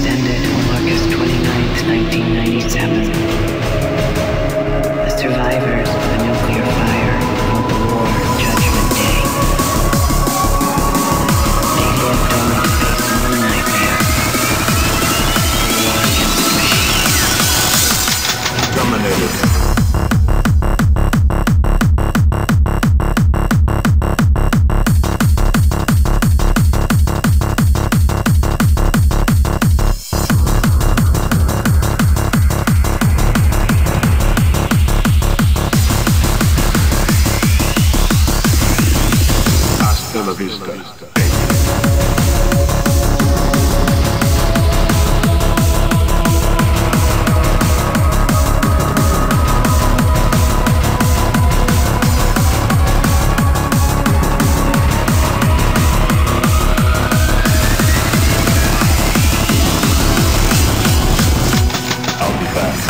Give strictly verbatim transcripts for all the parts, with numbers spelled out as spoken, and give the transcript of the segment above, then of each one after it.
ended on August twenty-ninth, nineteen ninety-seven. The survivors of the nuclear fire called the war Judgment Day. They lived only to face a new nightmare. The war against the machines. Dominated. La vista. I'll be back.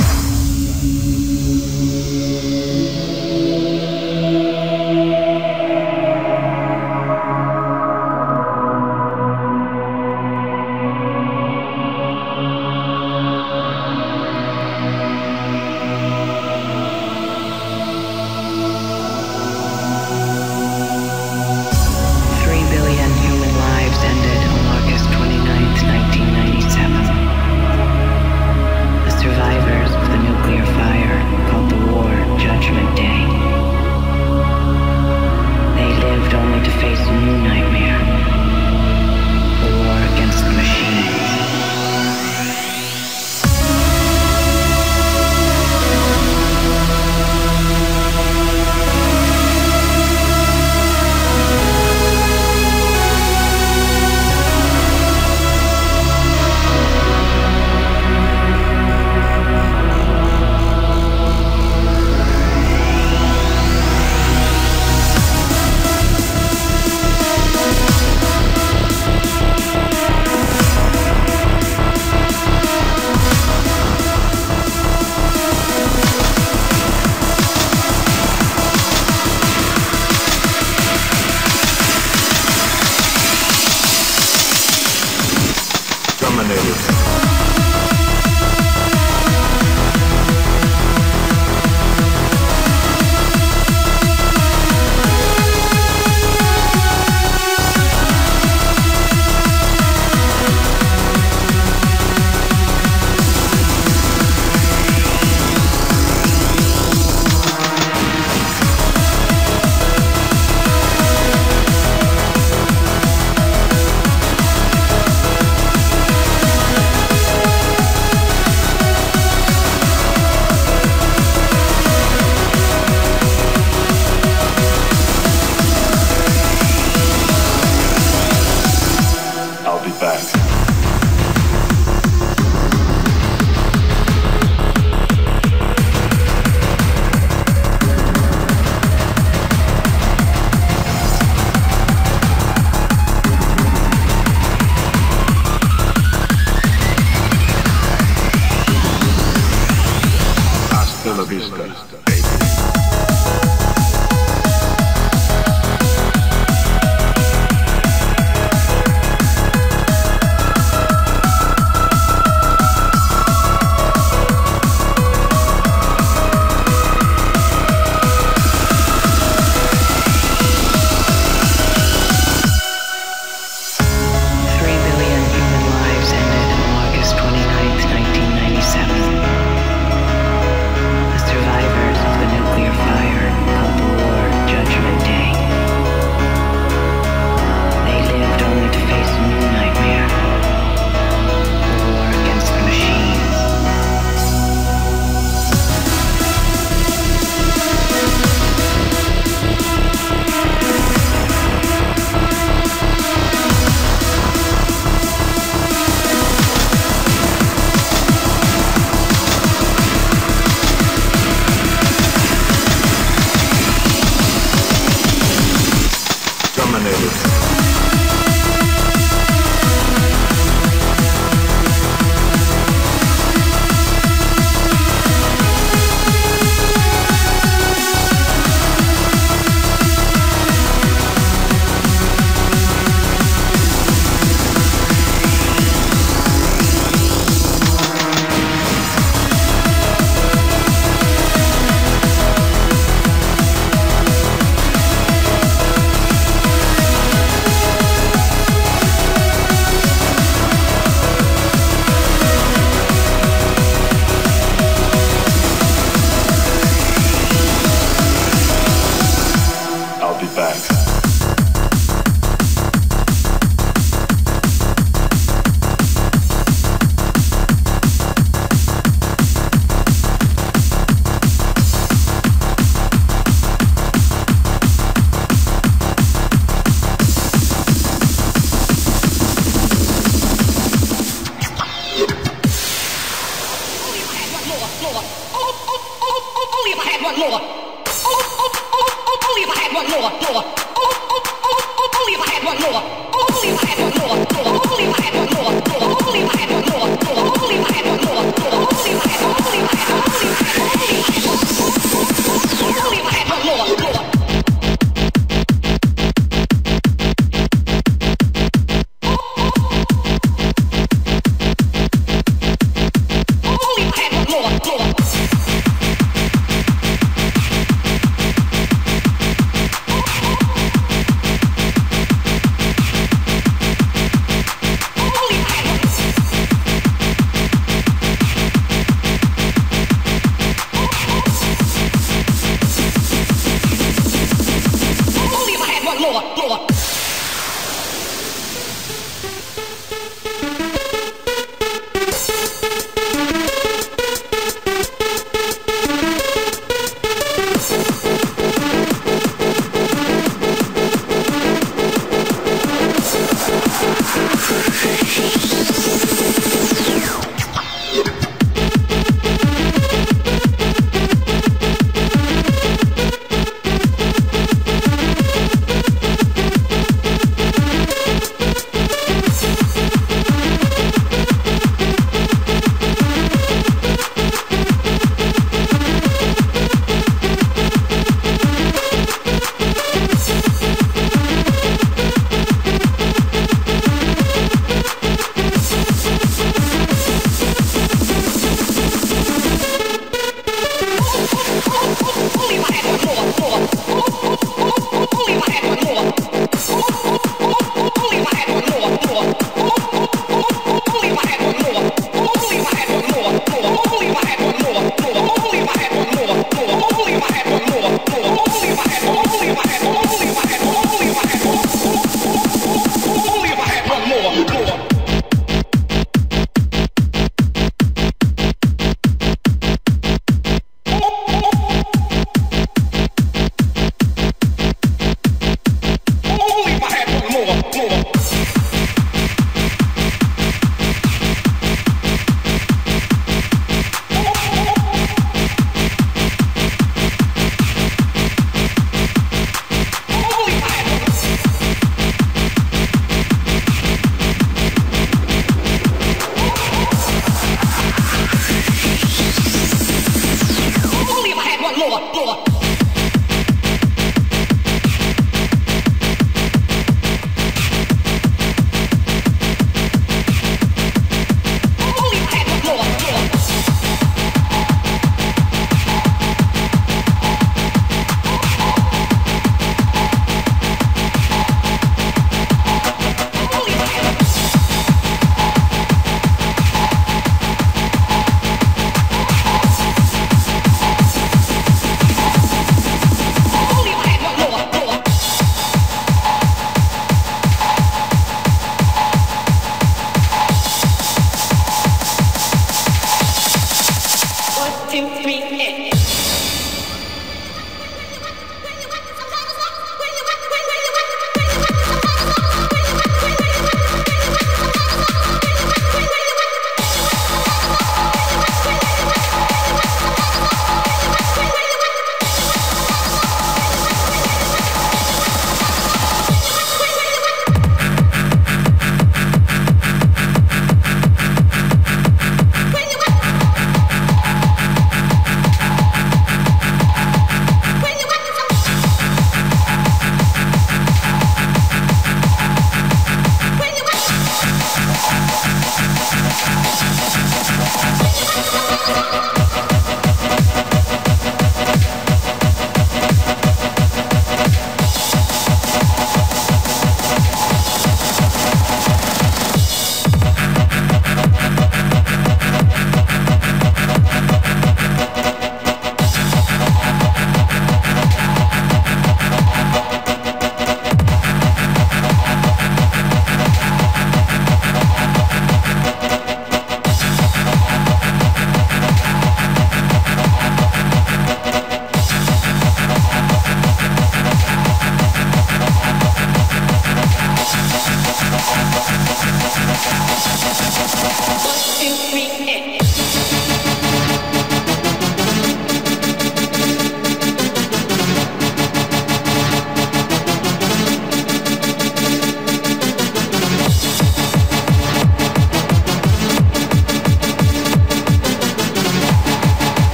La vista.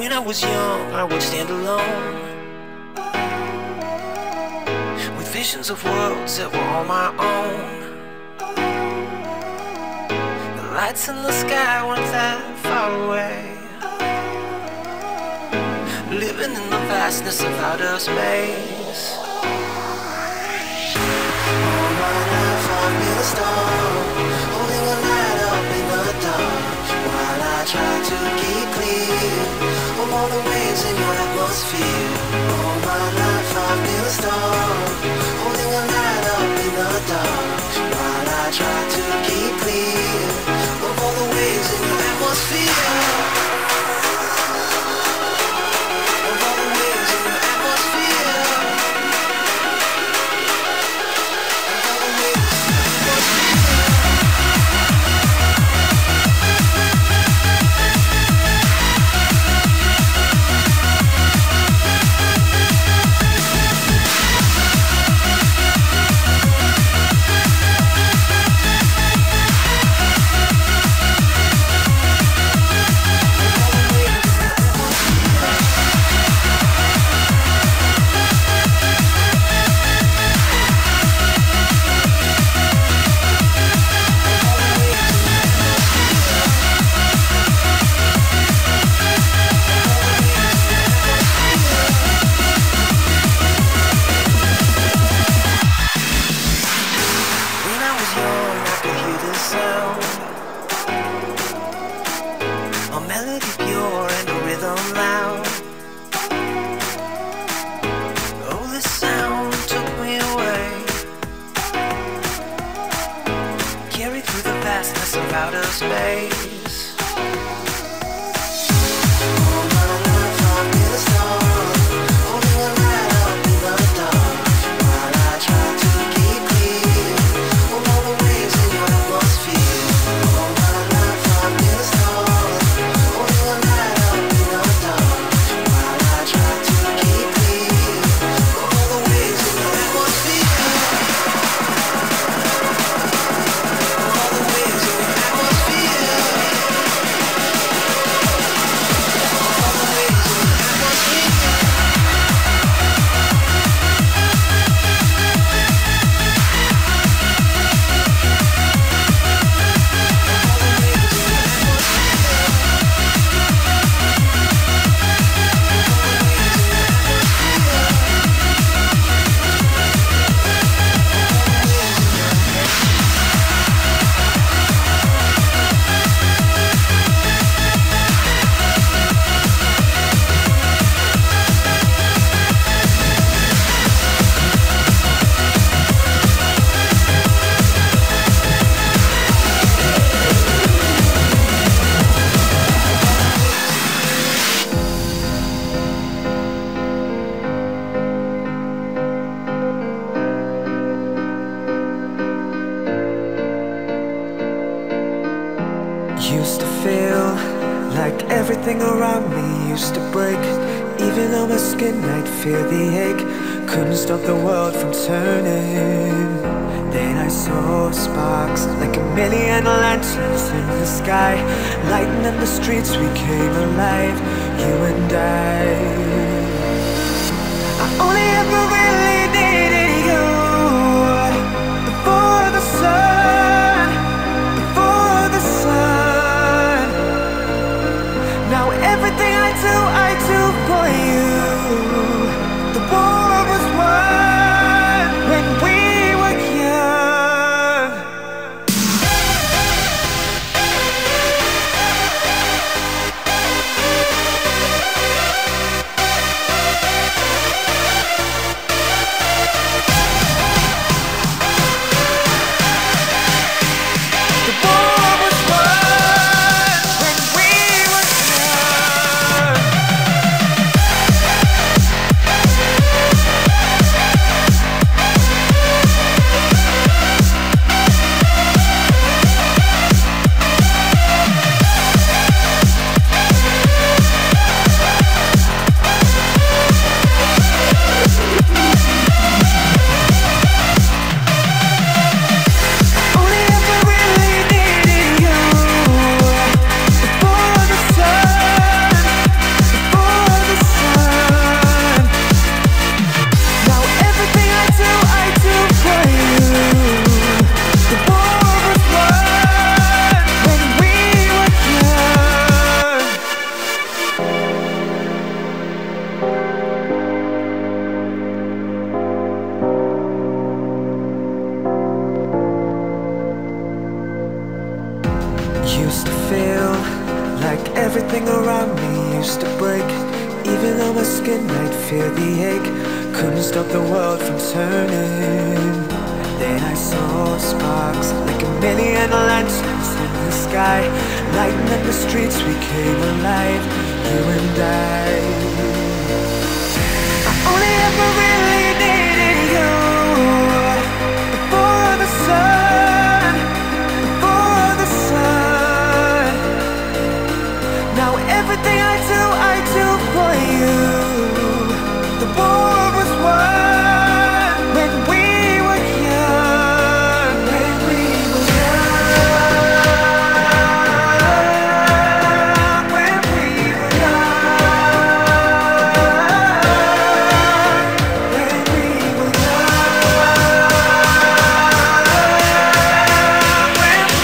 When I was young, I would stand alone with visions of worlds that were all my own. The lights in the sky weren't that far away, living in the vastness of outer space. All my life I've been a star, holding a light up in the dark, while I try to keep clear of all the waves in your atmosphere. All my life I've been a star, holding a light up in the dark, while I try to keep clear of all the waves in your atmosphere. Used to feel like everything around me used to break. Even on my skin I'd feel the ache. Couldn't stop the world from turning. Then I saw sparks like a million lanterns in the sky, lighting up the streets, we came alive, you and I. I only ever really needed you before the sun, before the sun. Now everything I do, I do for you. The war was won when we were young. used to feel like everything around me used to break. Even on my skin I'd feel the ache. Couldn't stop the world from turning. Then I saw sparks like a million lanterns in the sky, lighting up the streets, we came alive, you and I. I only ever really needed you before the sun, before the sun. Now everything I do, I do for you. The war was won when we were young, when we were young, when we were young, when we were young, when we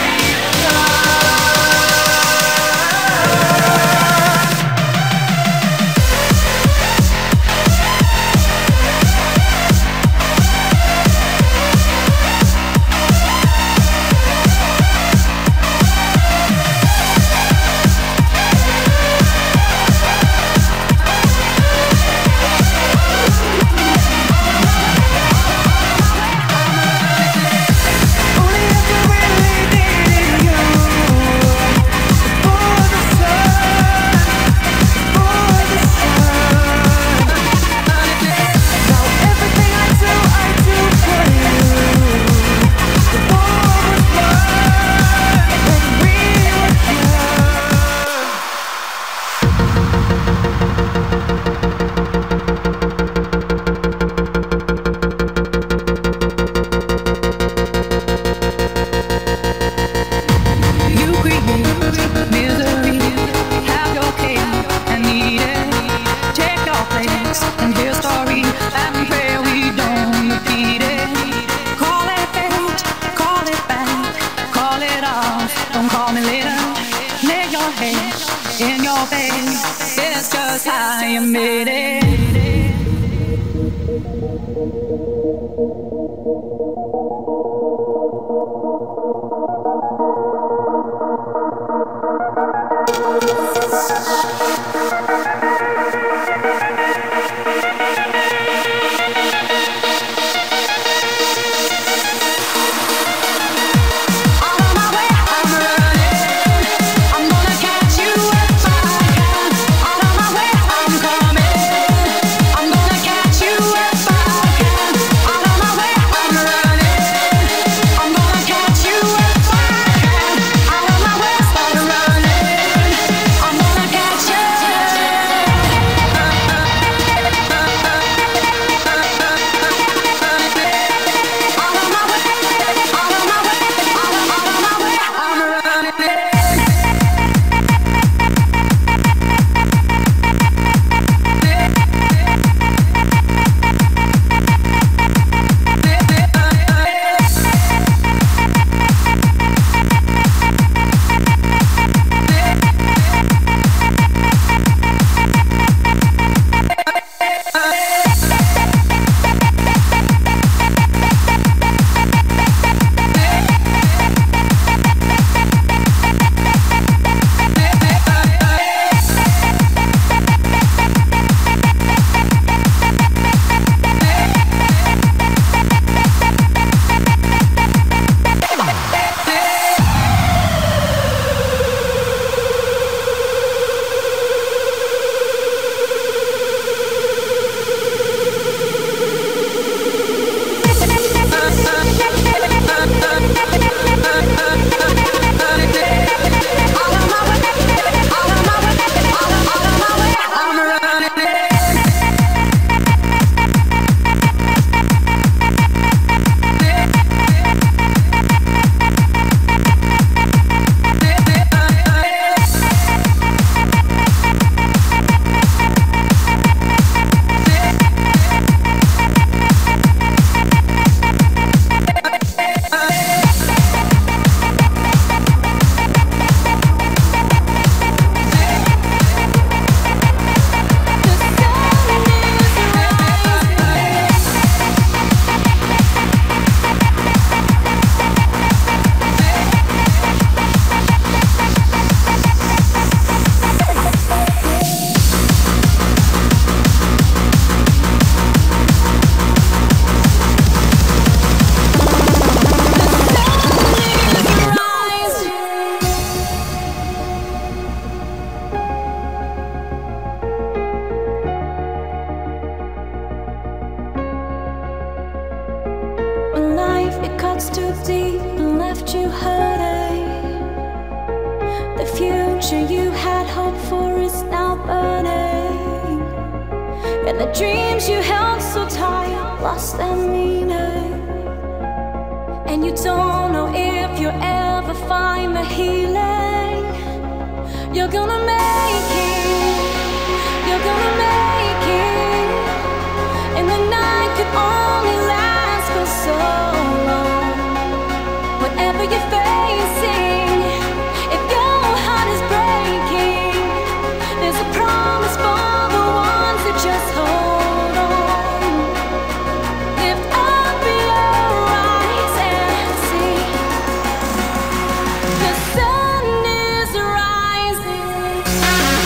cuts too deep and left you hurting. The future you had hoped for is now burning, and the dreams you held so tight lost their meaning. And you don't know if you'll ever find the healing. You're gonna make it, you're gonna make it. And the night could only last for so long. Whatever you're facing, if your heart is breaking, there's a promise for the ones that just hold on. Lift up your eyes and see the sun is rising.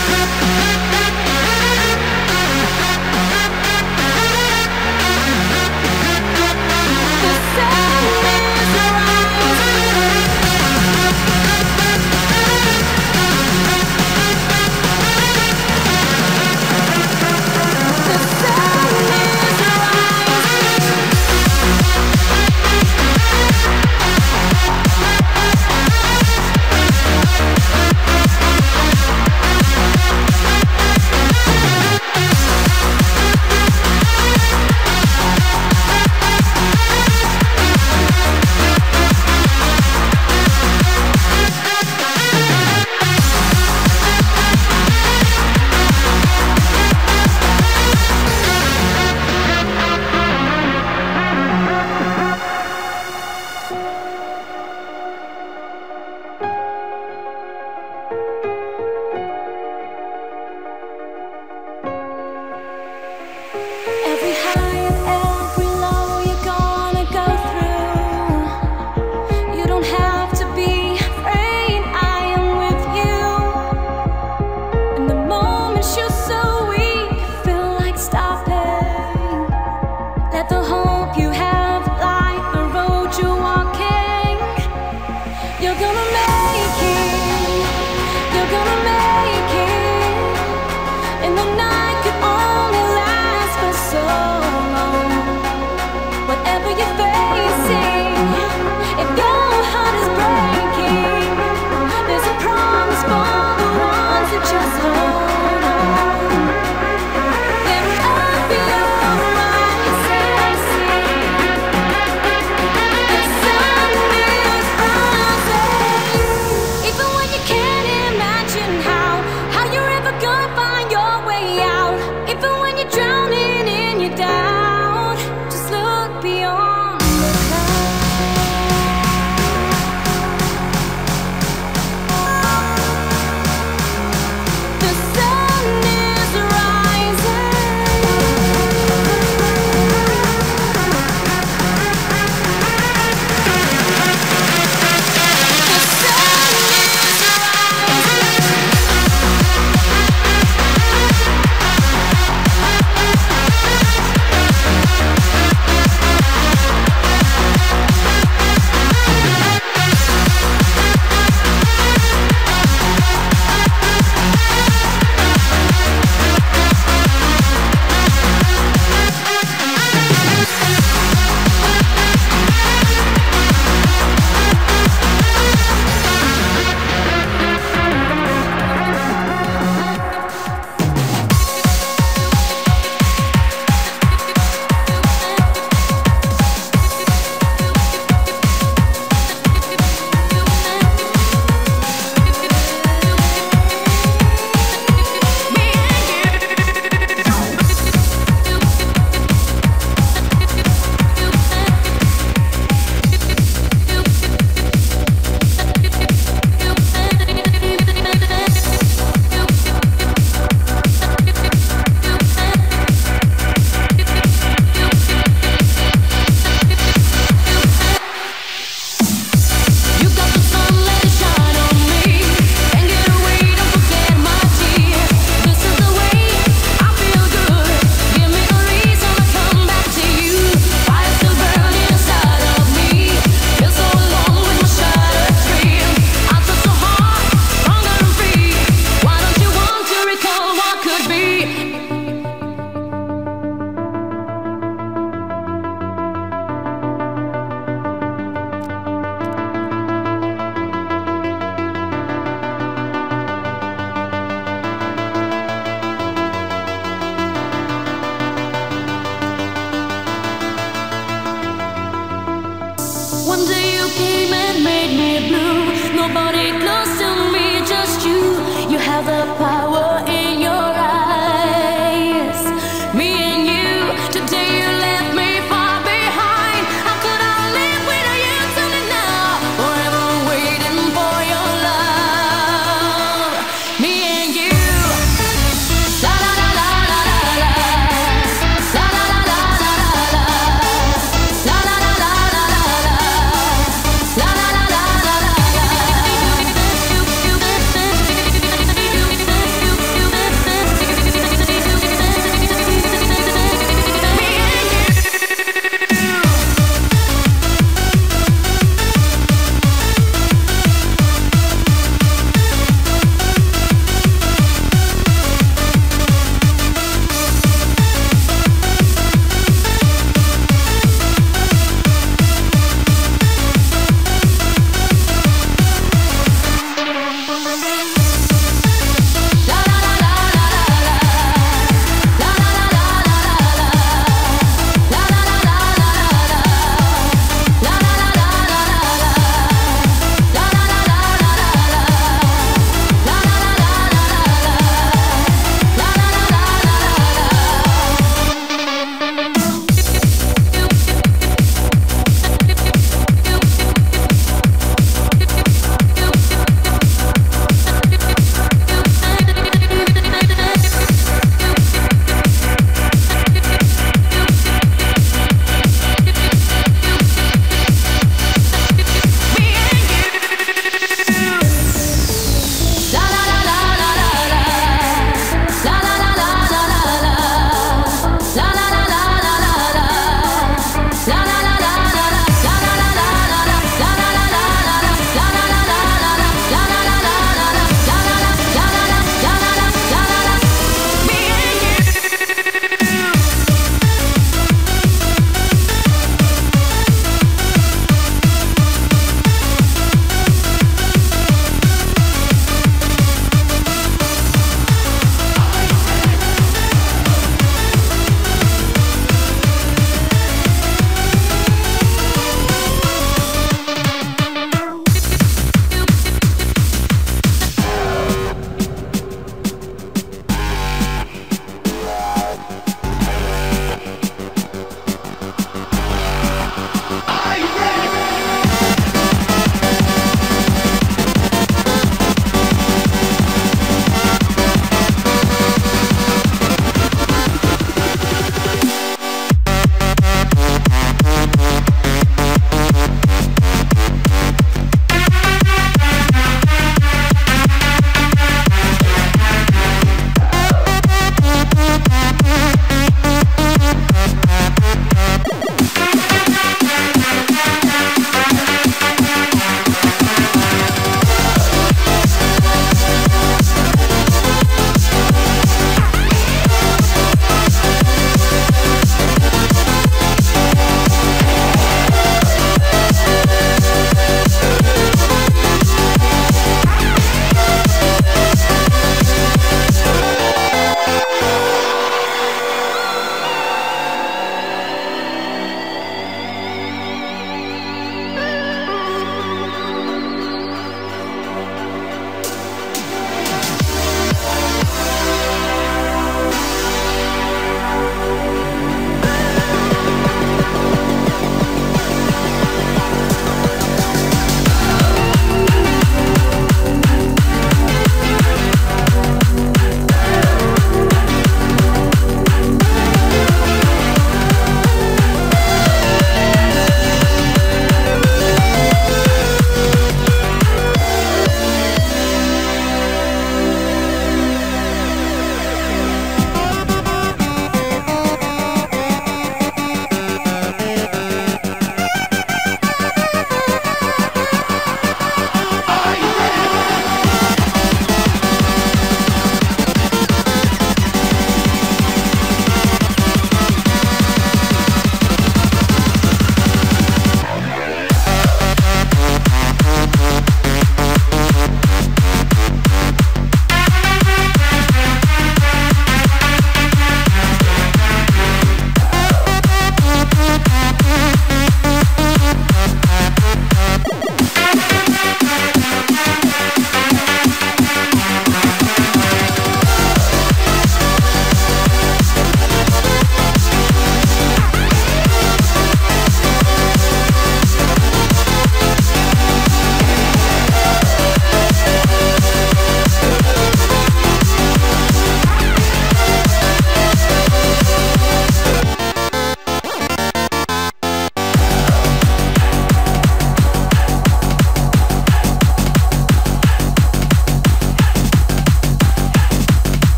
One day you came and made me blue. Nobody close to me, just you. You have the power in your eyes. Me and you, today you left me far behind. How could I live without you? Tell me now. Forever waiting for your love. Me and you. La la la la la la la. La la la la la la la. La la la la la la la. La la la la la la.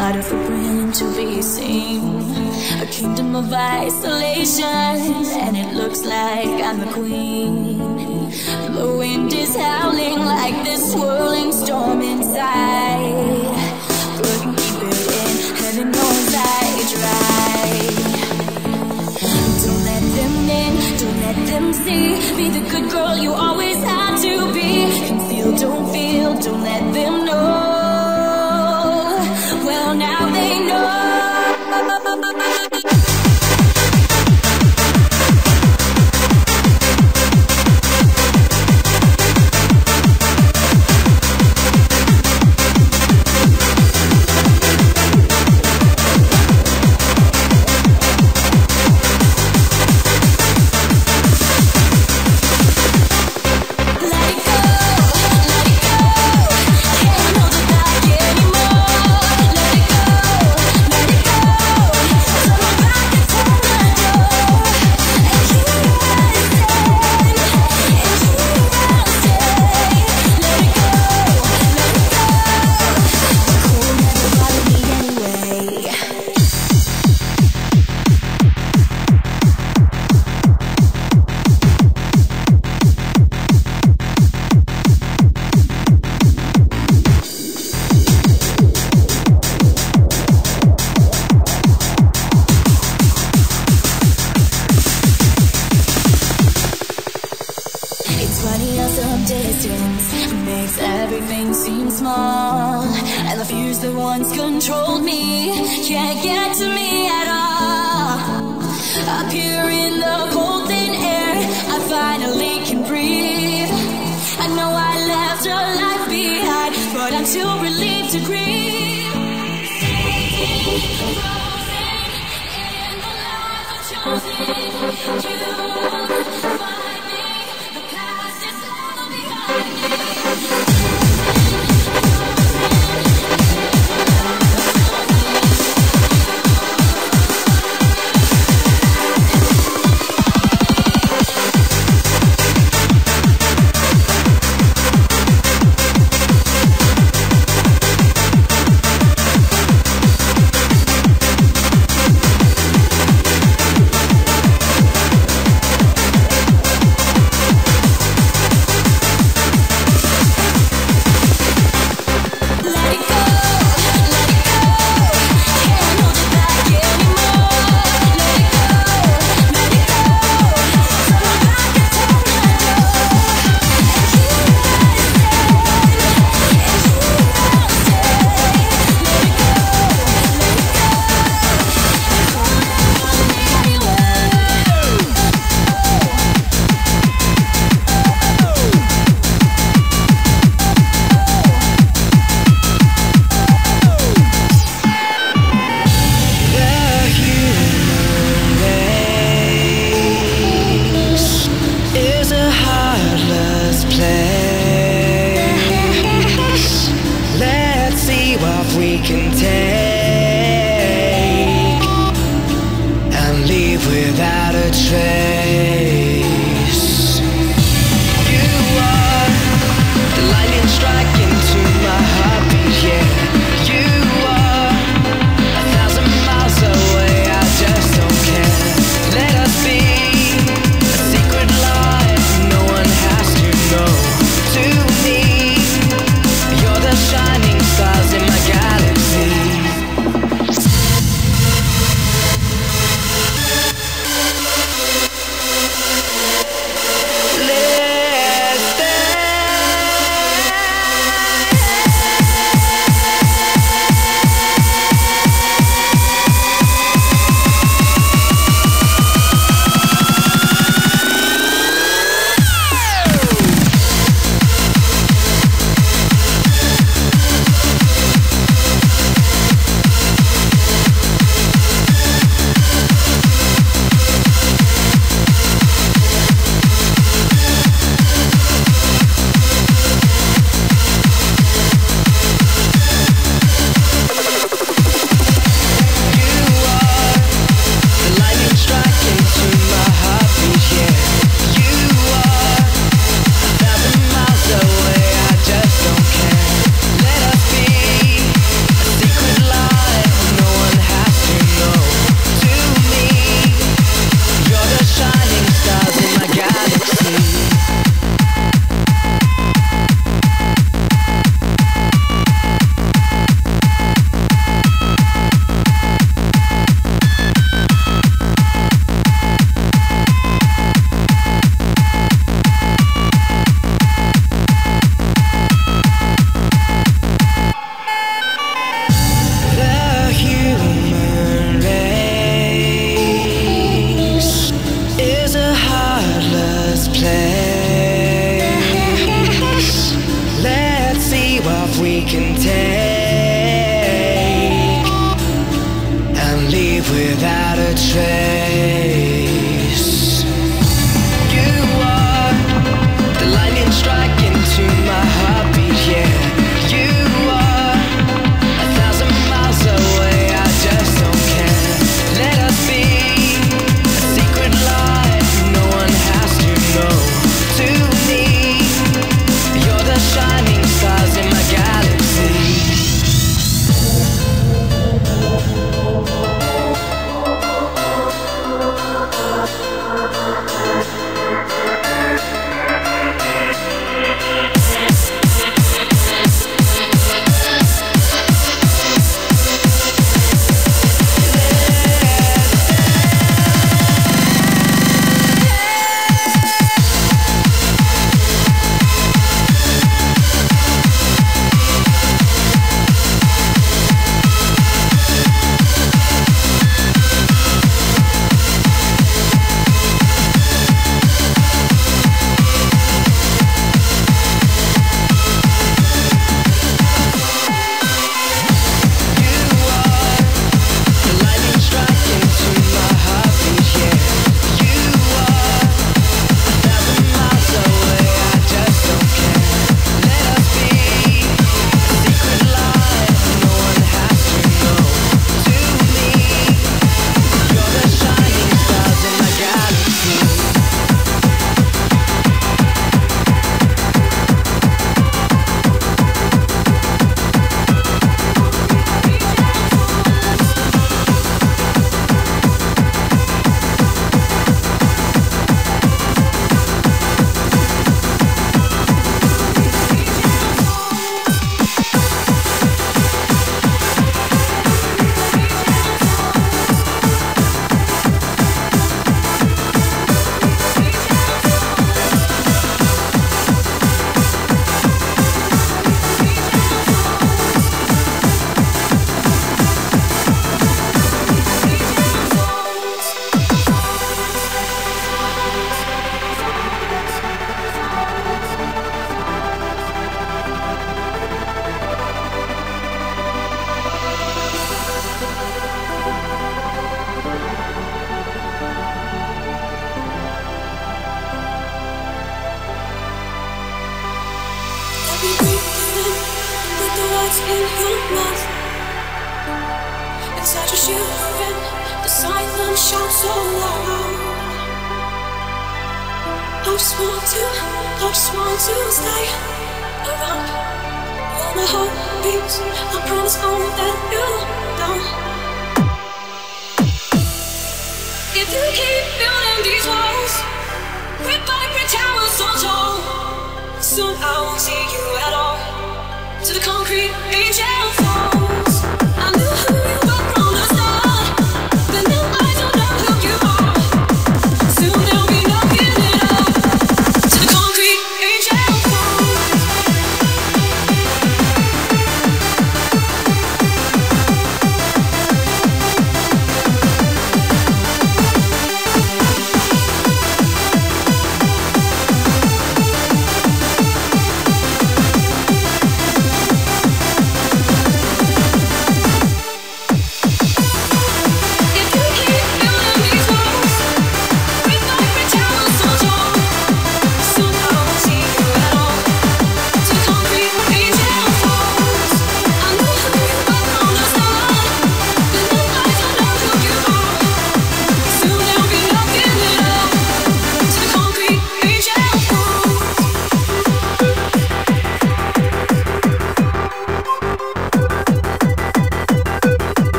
not a footprint to be seen. A kingdom of isolation, and it looks like I'm the queen. The wind is howling like this swirling storm inside. Couldn't keep it in, heaven knows I tried. Don't let them in, don't let them see. Be the good girl you always had to be. Conceal, don't feel, don't let them know. Well, now they know. Let us be a secret life no one has to know. trace. You are the lightning striking to my heartbeat, yeah. You are a thousand miles away, I just don't care. Let us be a secret life no one has to know. To me, you're the shining stars in my galaxy.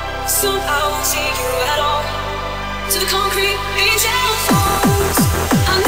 Soon I won't see you at all. To the concrete angel falls. I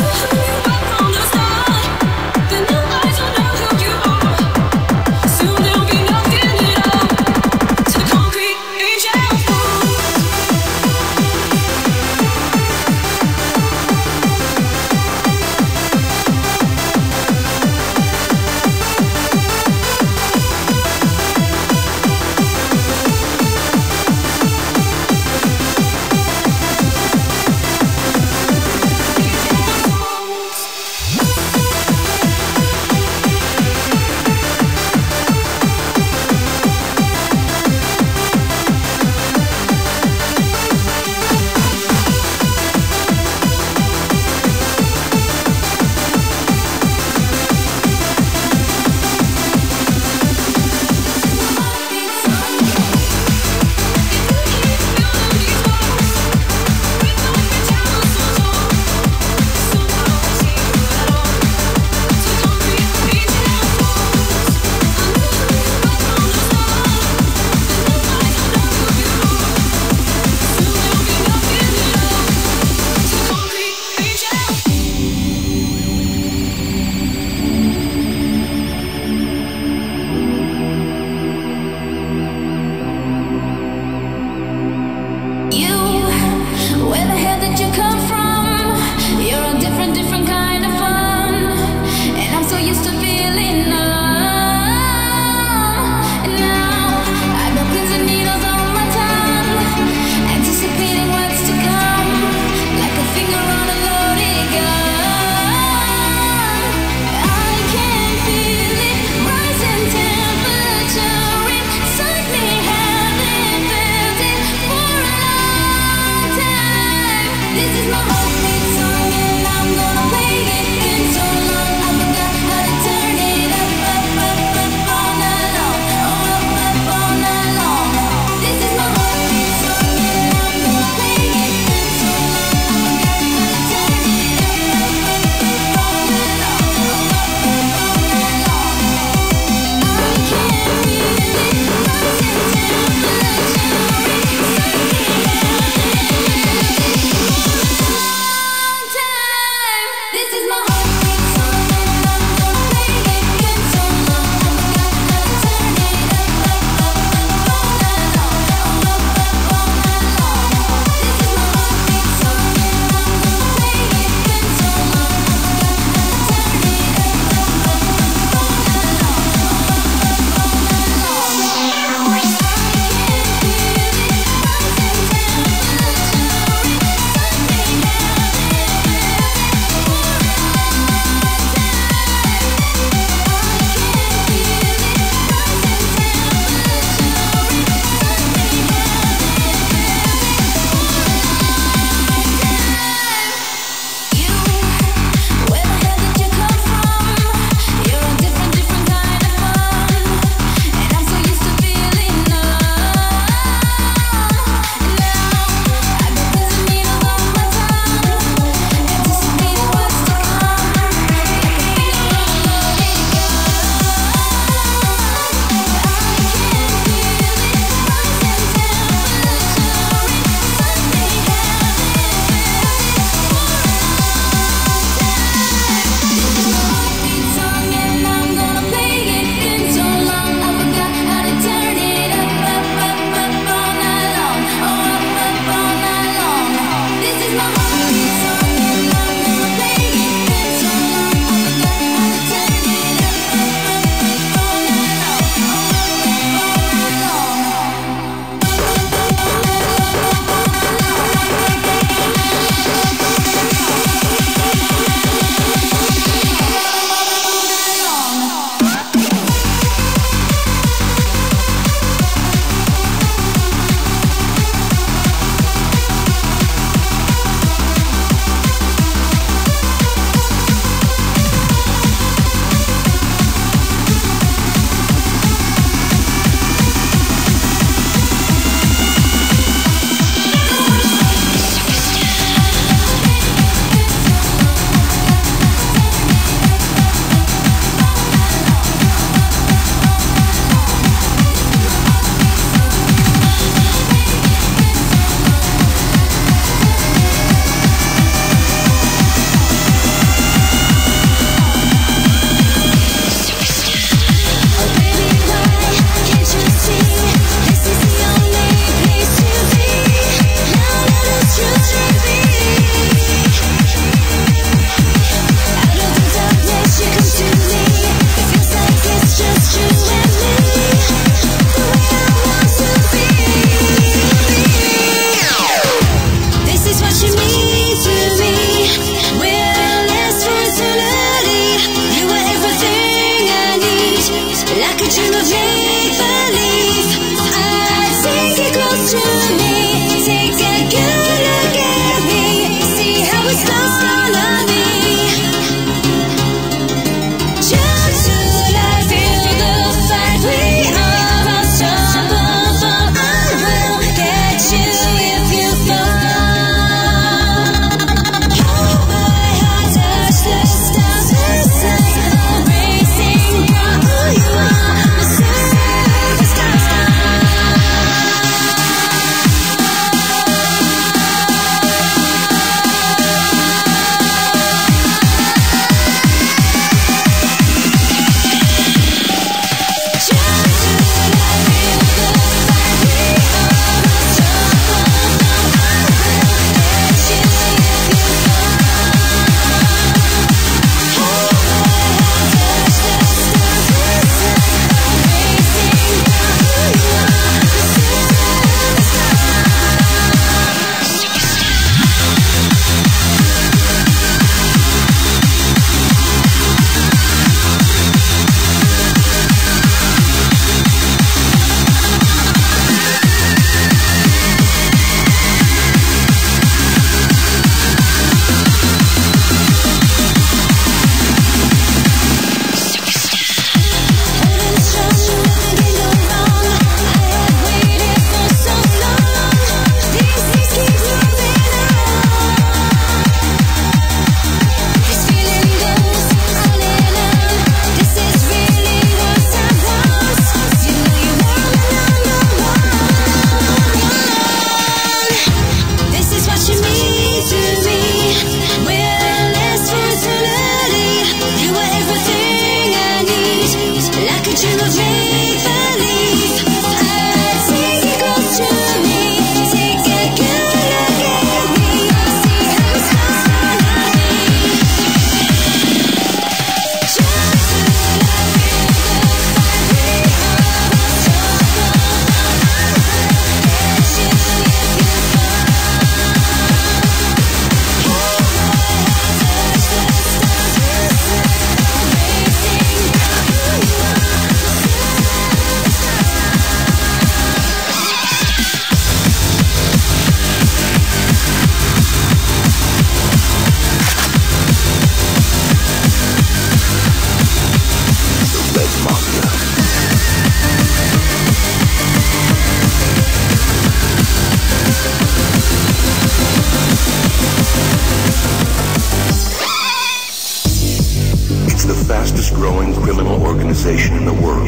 growing criminal organization in the world.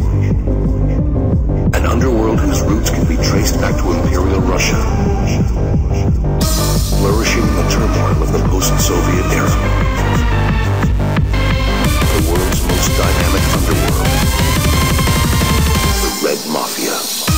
An underworld whose roots can be traced back to Imperial Russia, flourishing in the turmoil of the post-Soviet era. The world's most dynamic underworld, the Red Mafia.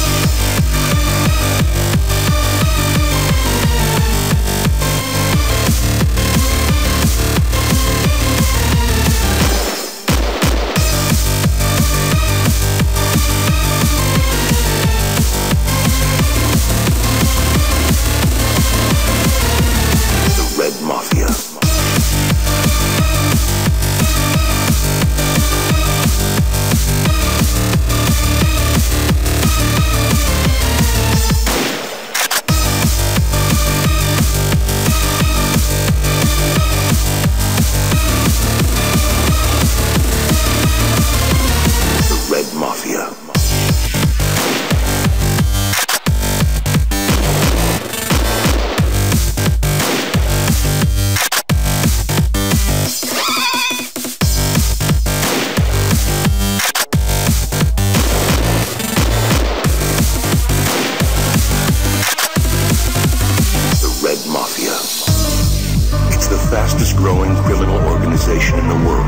Fastest growing criminal organization in the world.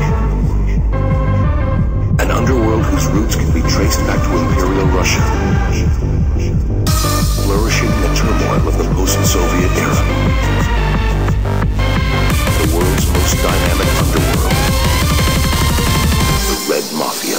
An underworld whose roots can be traced back to Imperial Russia, flourishing in the turmoil of the post-Soviet era. The world's most dynamic underworld, the Red Mafia.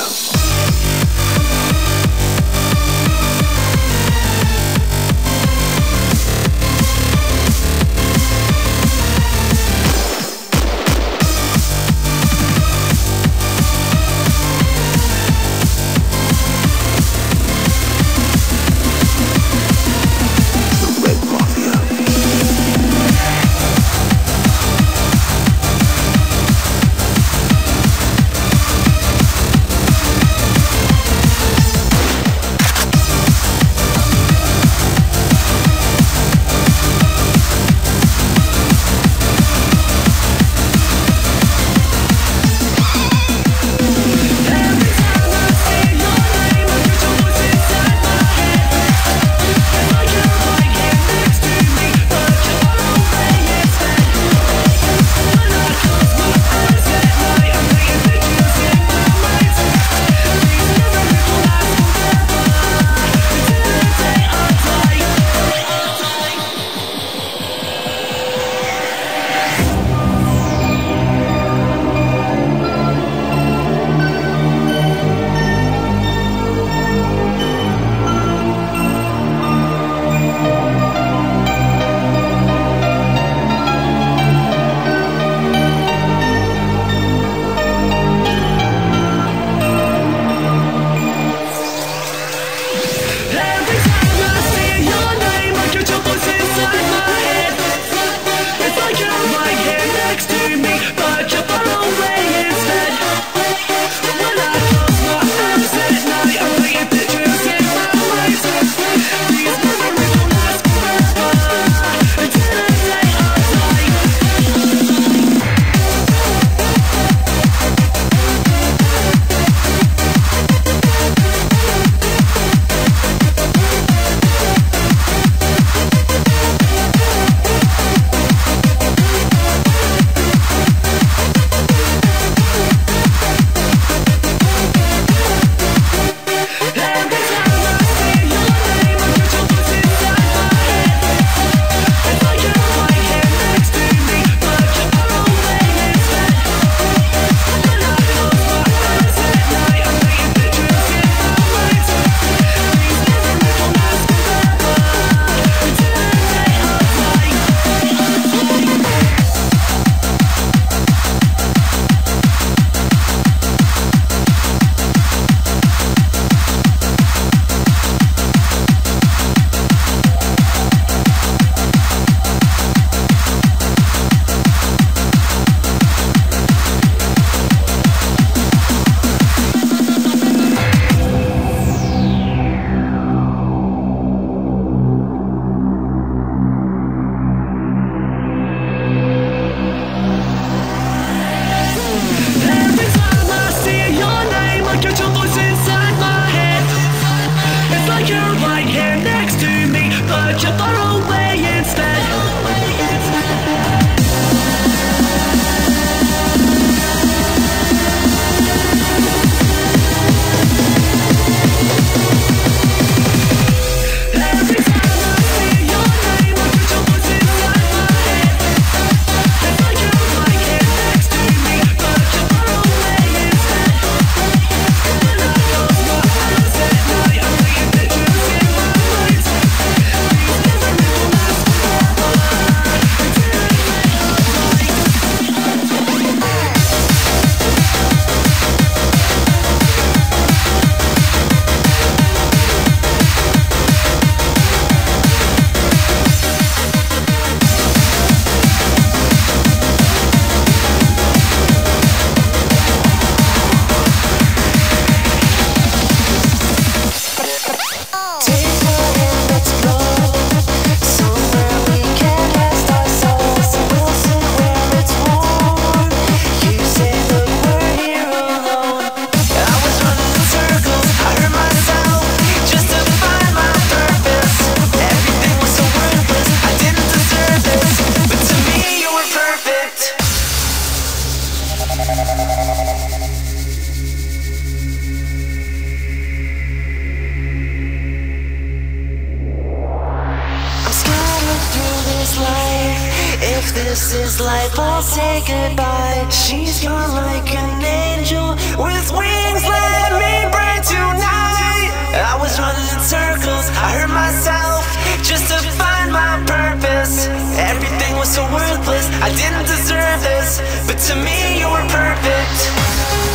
this is life, I'll say goodbye. She's gone like an angel with wings, let me break tonight. I was running in circles, I hurt myself just to find my purpose. Everything was so worthless, I didn't deserve this, but to me you were perfect.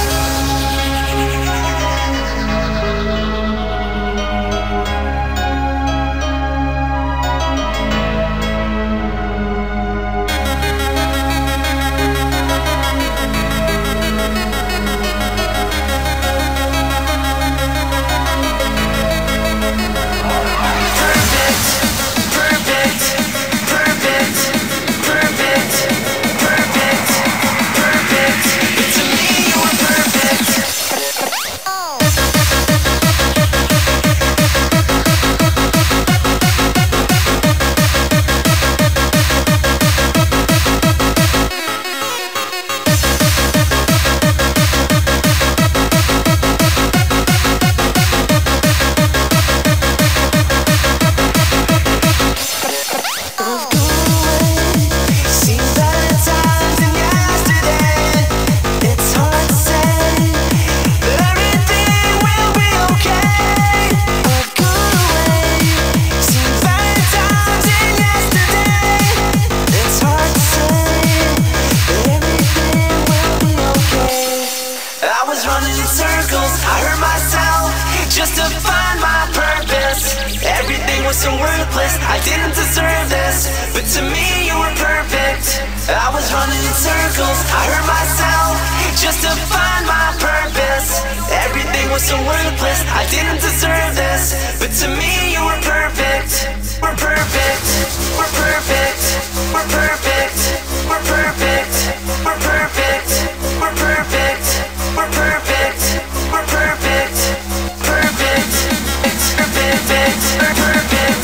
So worthless, I didn't deserve this, but to me you were perfect. I was running in circles, I hurt myself just to find my purpose. Everything was so worthless, I didn't deserve this, but to me you were perfect. We're perfect, we're perfect, we're perfect, we're perfect, we're perfect, we're perfect, we're perfect, we're perfect, perfect, perfect, perfect.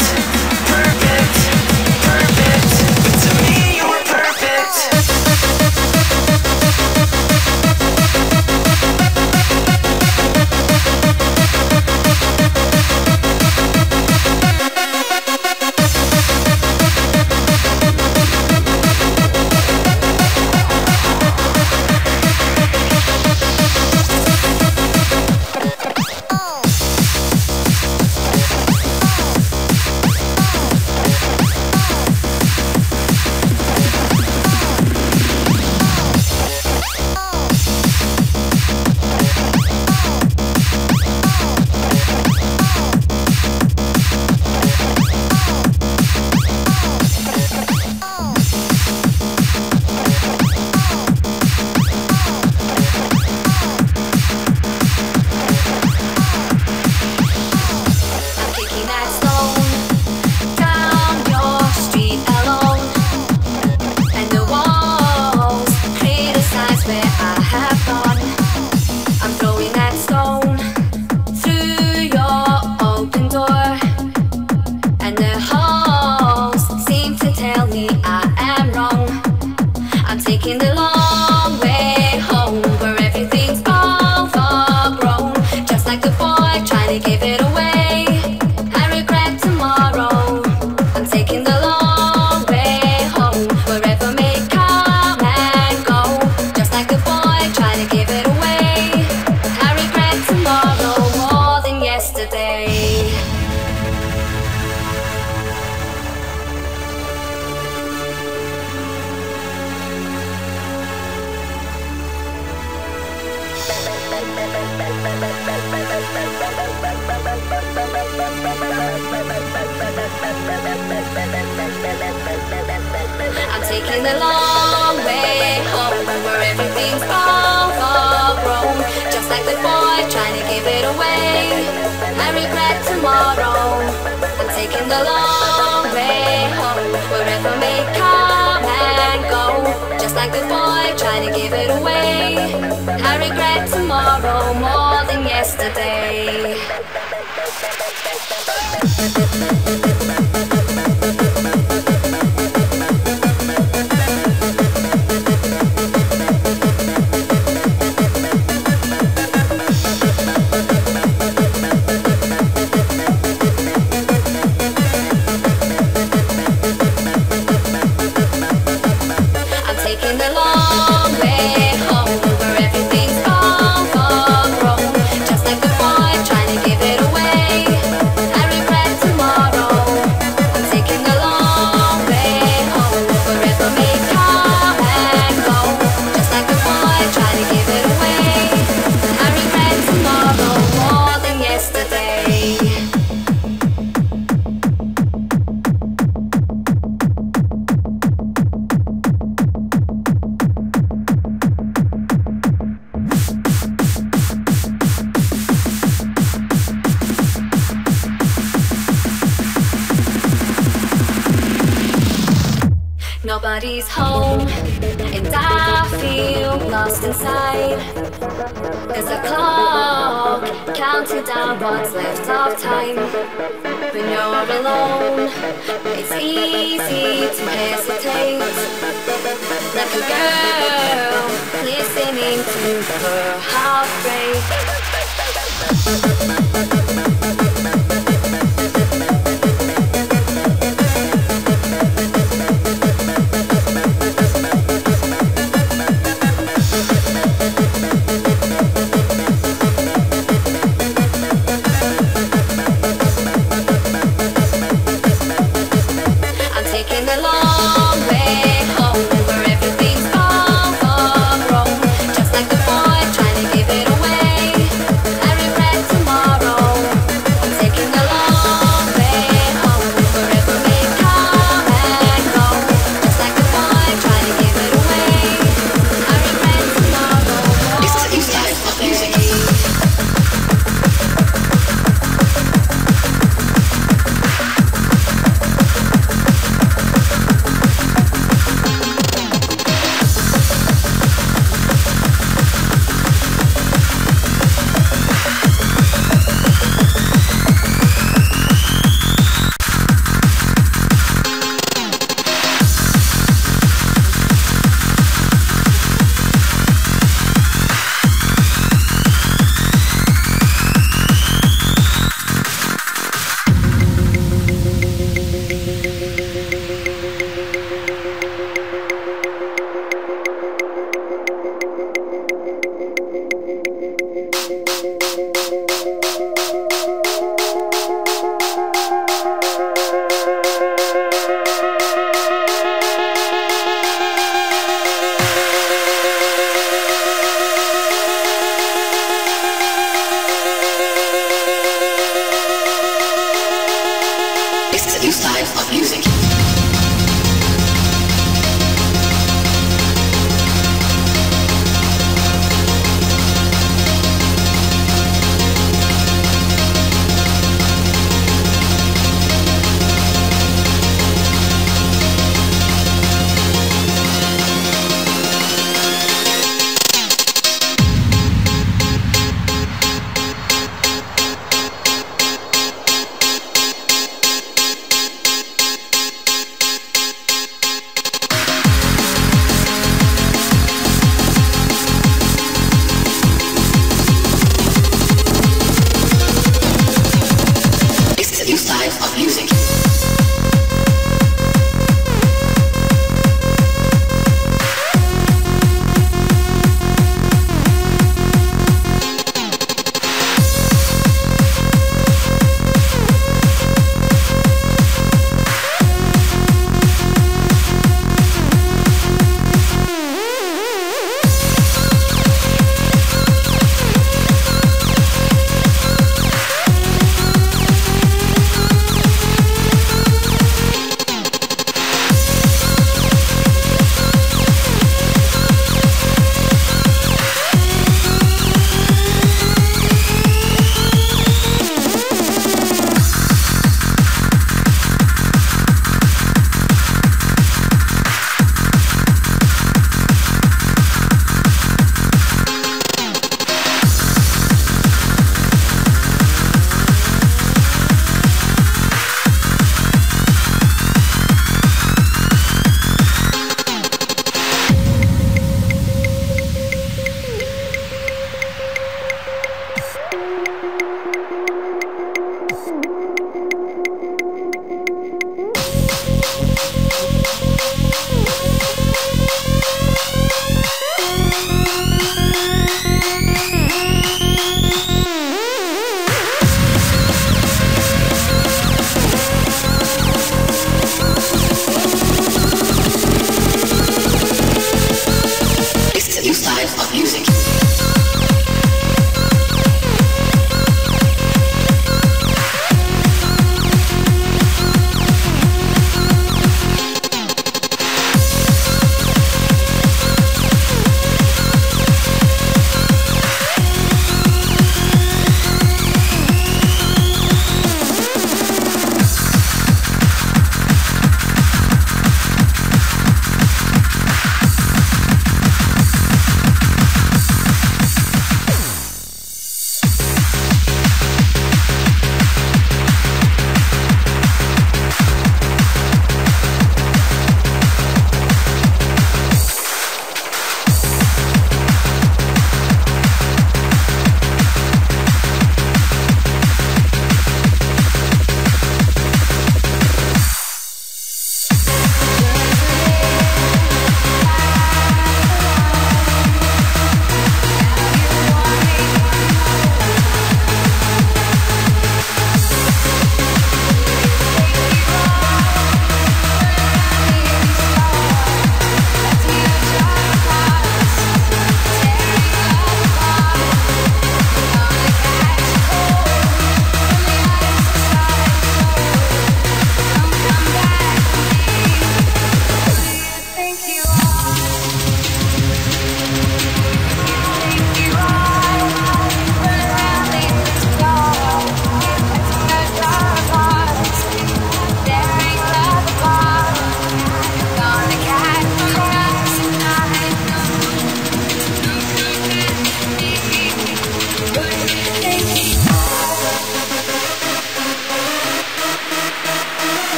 I'm taking the long way home, where everything's overgrown. Just like the boy trying to give it away, I regret tomorrow. I'm taking the long way home, wherever may come and go. Just like the boy trying to give it away, I regret tomorrow more than yesterday. Nobody's home, and I feel lost inside. There's a clock counting down what's left of time. When you're alone, it's easy to hesitate, like a girl listening to her heartbreak.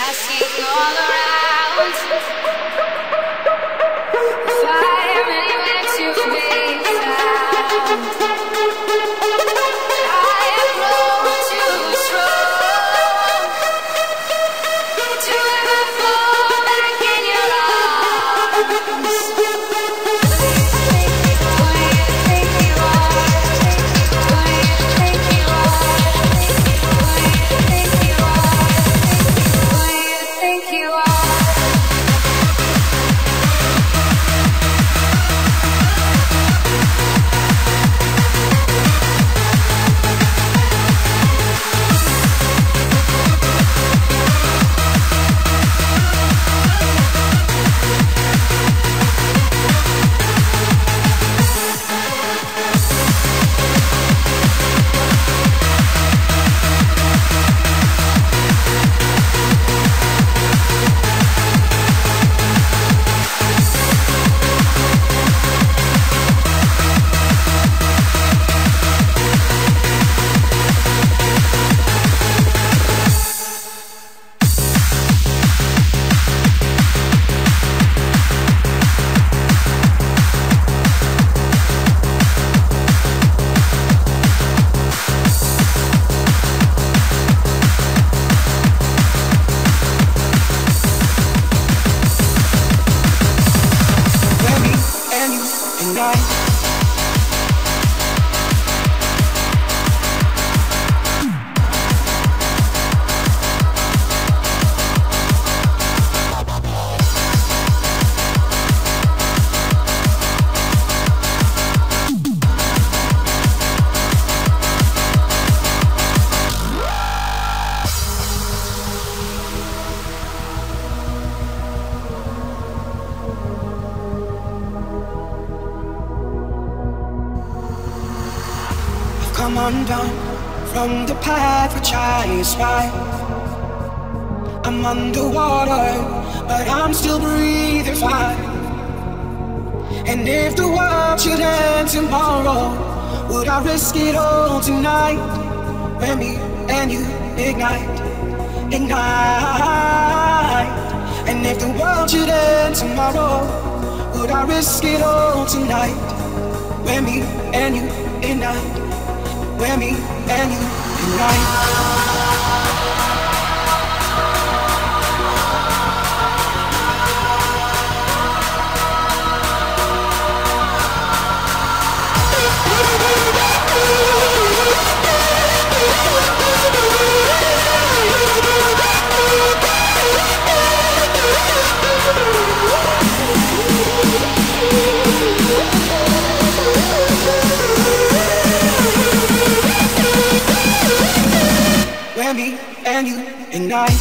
Asking all around, if I am anywhere to be found. I have grown too strong to ever fall back in your arms. Who do you think you are? Who do you think you are? Who do you think you are? Who do you think you are? Come undone from the path which I aspire. I'm underwater, but I'm still breathing fine. And if the world should end tomorrow, would I risk it all tonight? When me and you ignite, ignite. And if the world should end tomorrow, would I risk it all tonight? When me and you ignite. When me and you unite. When me and you ignite.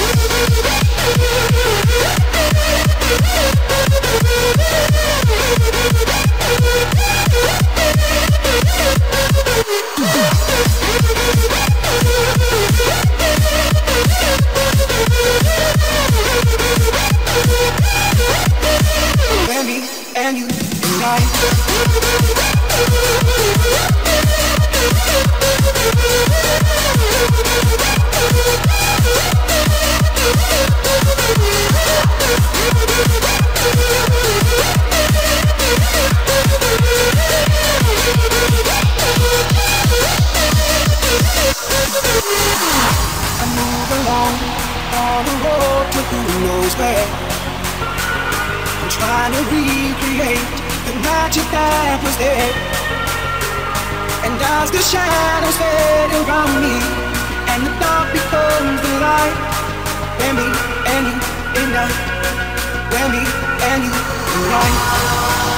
When me and you ignite. I move along on the road to who knows where. I'm trying to recreate the magic that was there. And as the shadows fade around me and the dark becomes the light, when me and you ignite, when me and you ignite.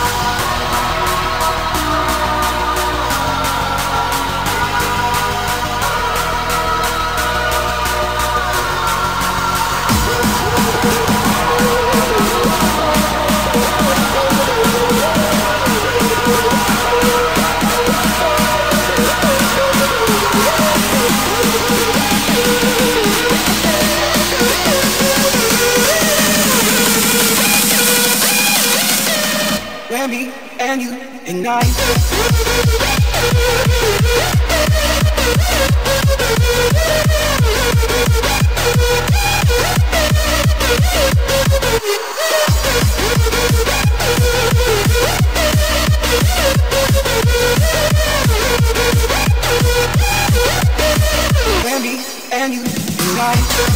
When me and you ignite.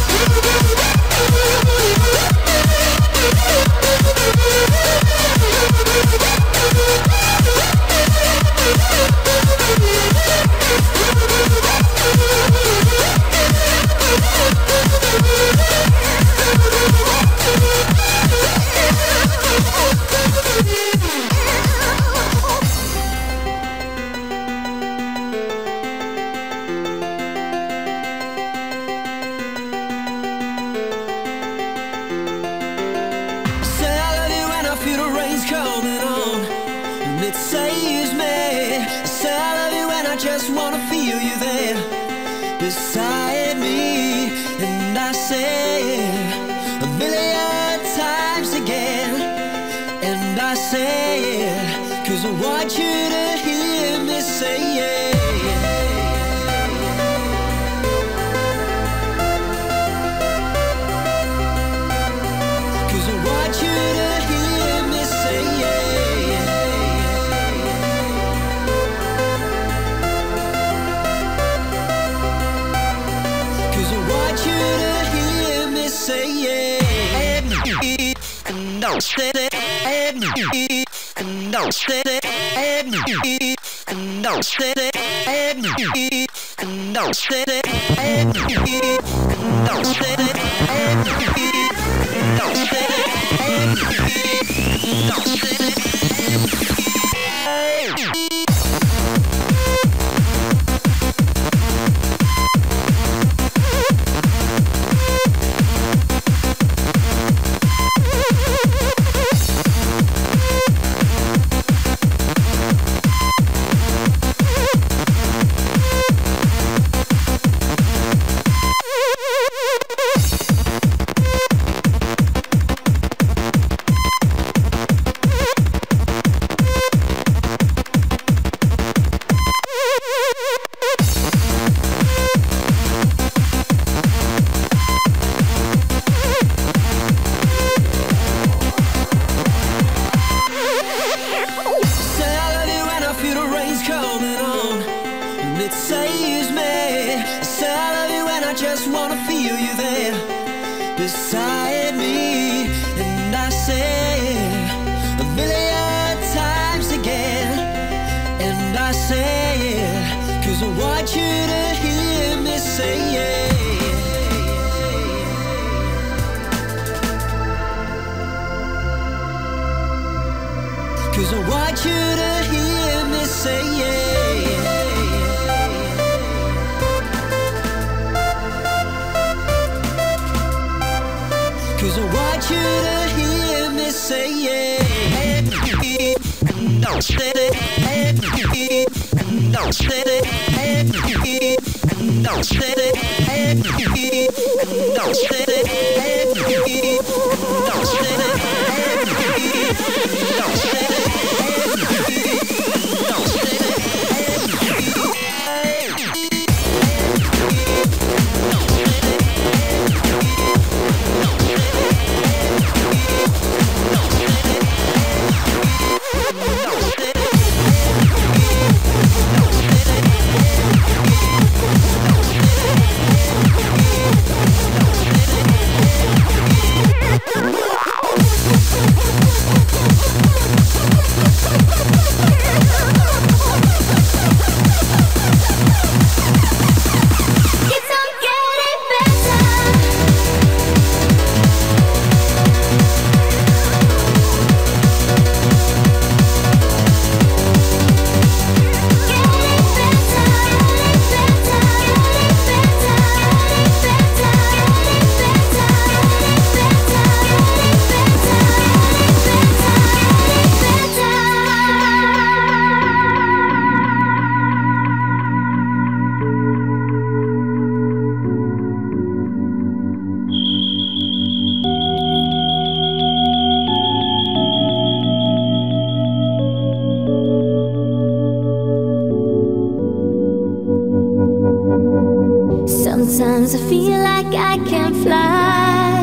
Sometimes I feel like I can't fly.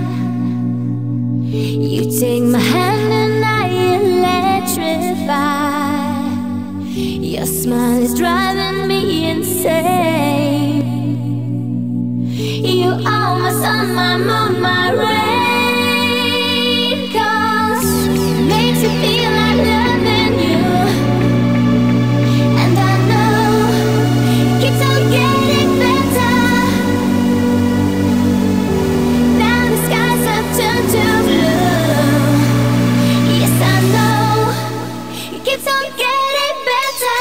You take my hand and I electrify. Your smile is driving me insane. You are my sun, my moon, my rain. 'Cause it makes me feel like loving you. And I know it keeps on getting better. Now the skies have turned to blue. Yes, I know it keeps on getting better.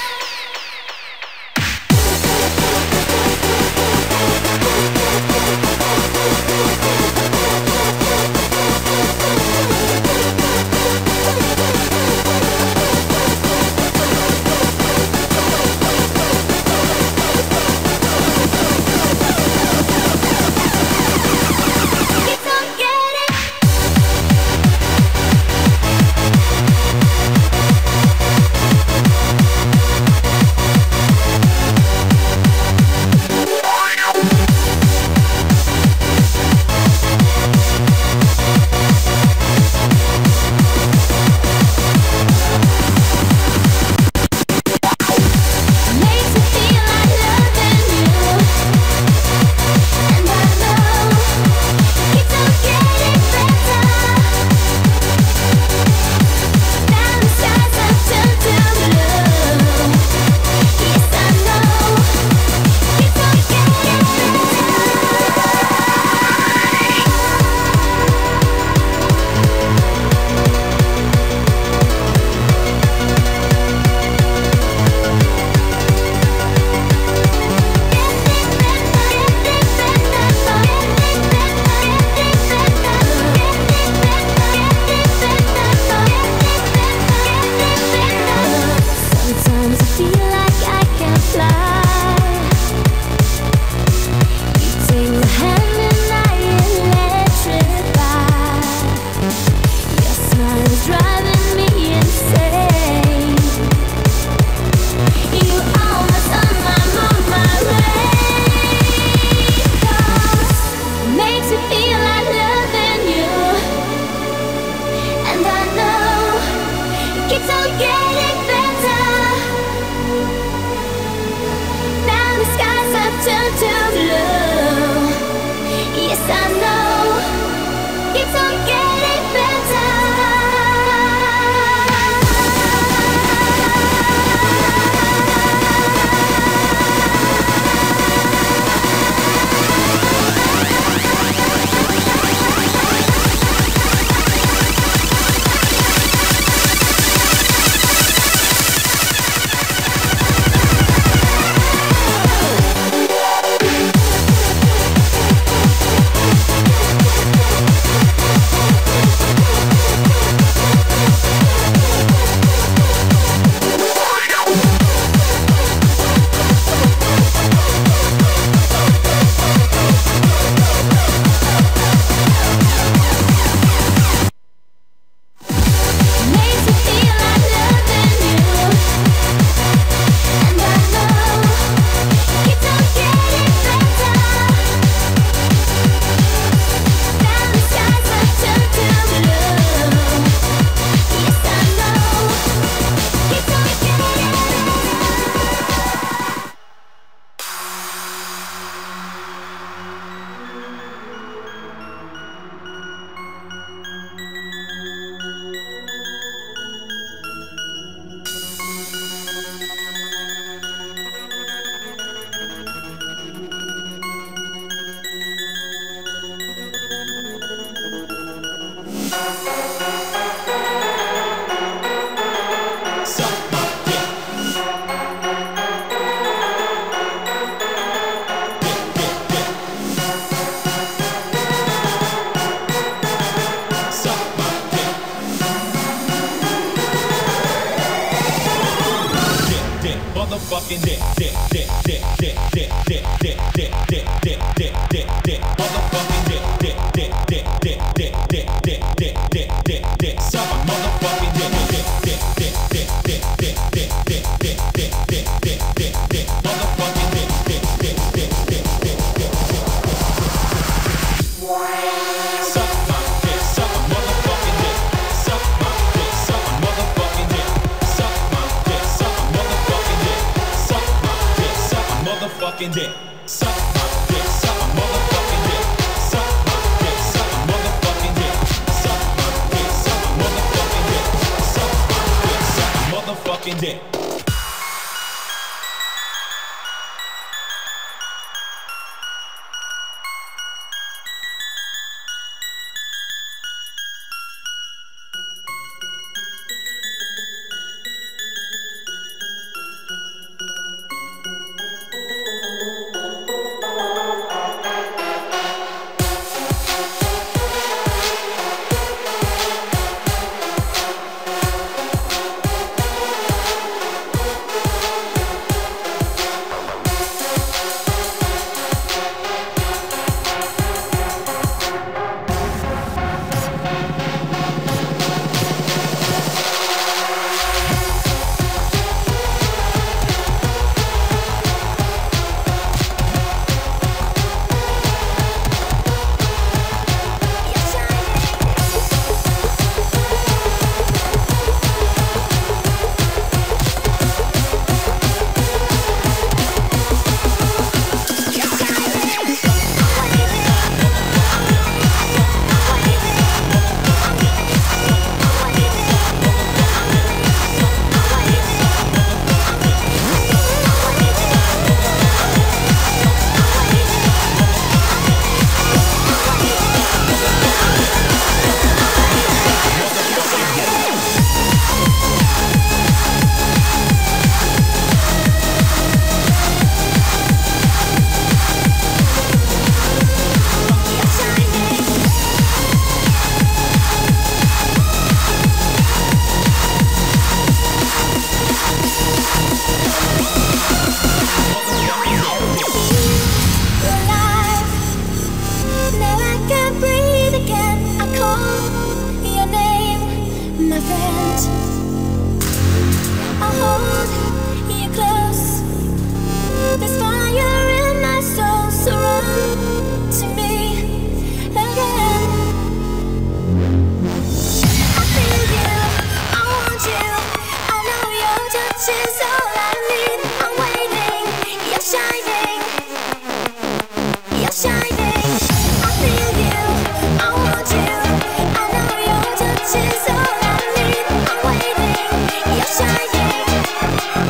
Motherfucking dick, dick, dick, dick, dick, dick, dick, dick, dick, dick, dick, dick, dick, dick, motherfucking dick, dick, dick, dick, dick, dick, dick, dick, dick, dick, dick, dick, suck a motherfucking dick, dick, dick, dick, dick, dick, dick, dick, dick, dick, dick, dick, dick, dick, motherfucking dick, dick, dick, dick, dick, dick, dick, suck my dick, suck a motherfucking dick, suck my dick, suck a motherfucking dick, suck my dick, suck a motherfucking dick, suck my dick, suck a motherfucking dick, suck my dick, suck a motherfucking dick, call your name, my friend. I hold you close. There's fire in my soul, so run to me again. I feel you, I want you. I know your touch is all I need. I'm waiting, you're shining, you're shining. I feel you, I want you. I know your touch is all I need. I'm waiting, you're shining.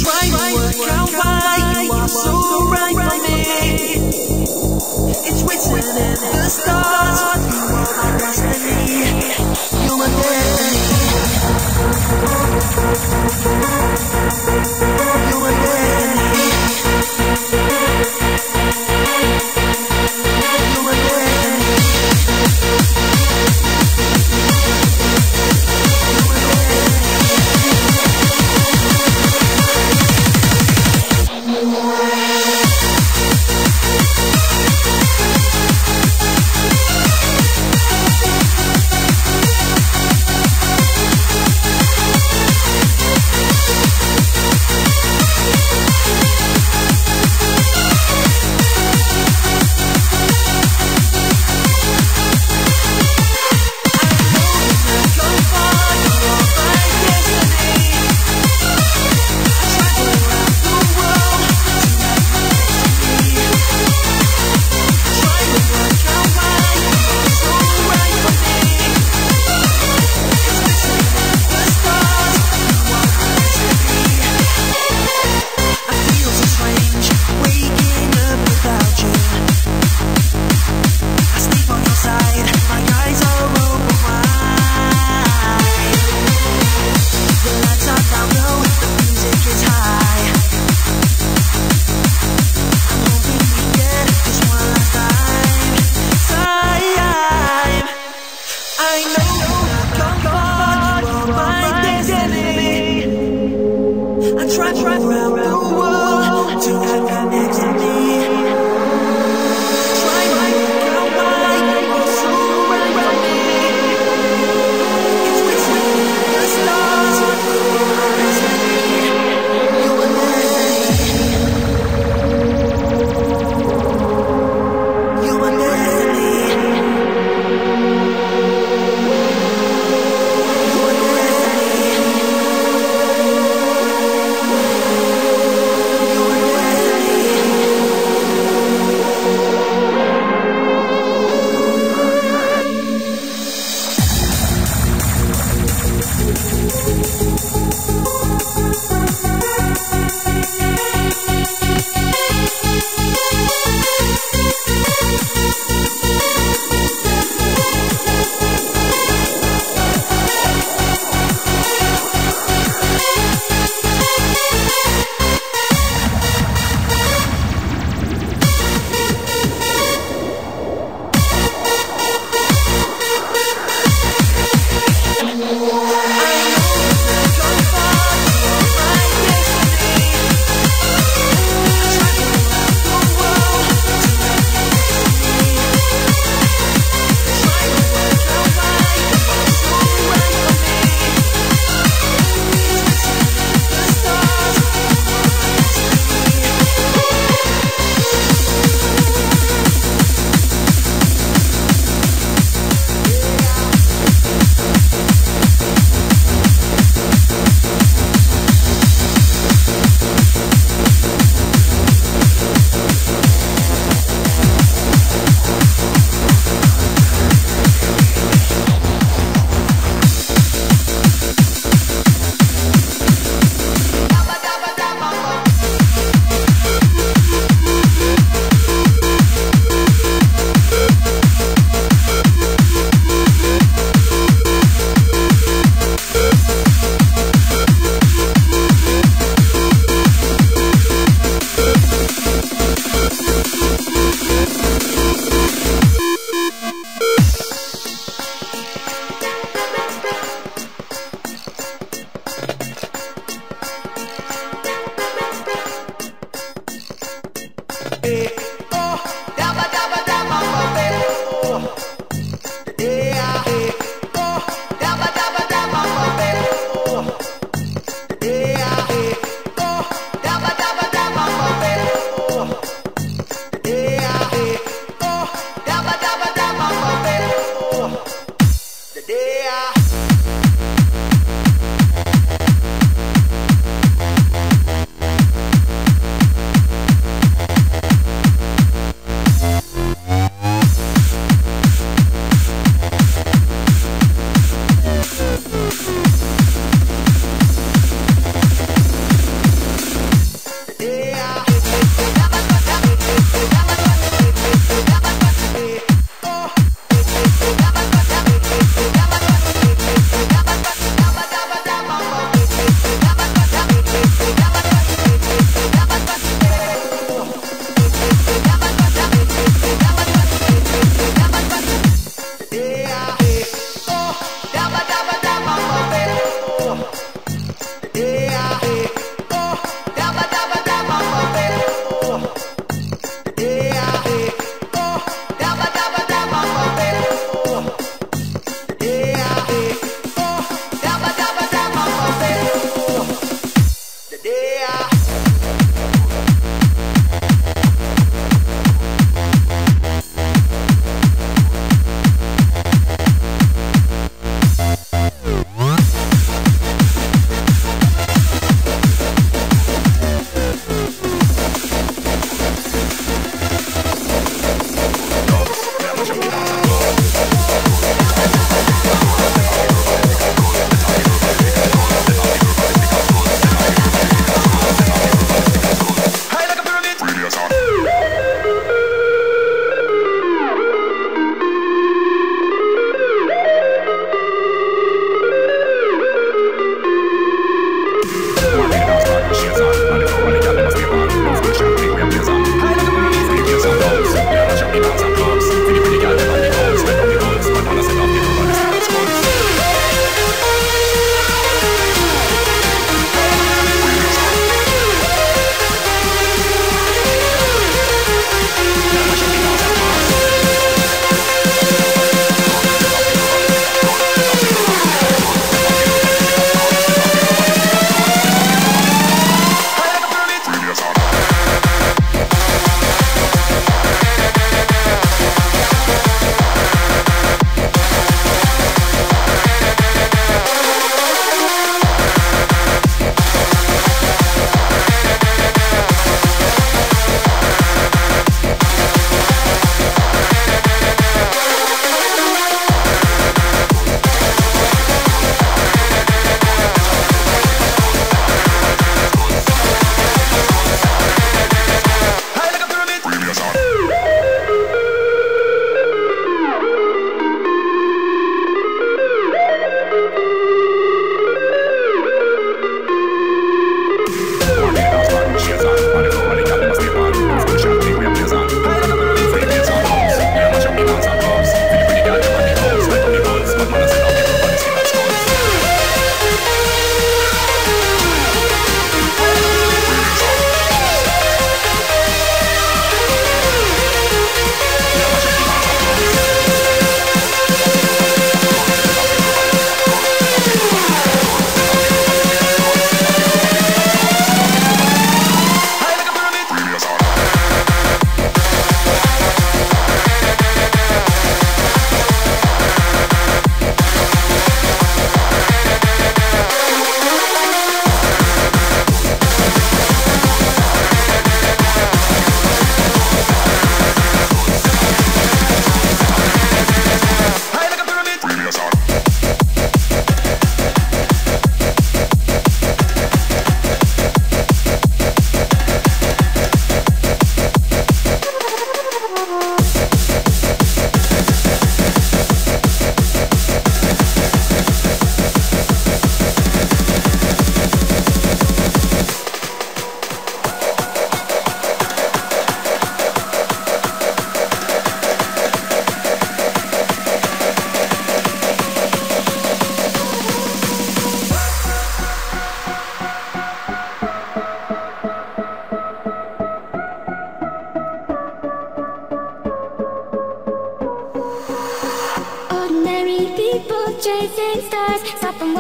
Try to work out why you are so right for me. It's written in the stars. You are my destiny. You're my destiny. You're my destiny. You're my destiny.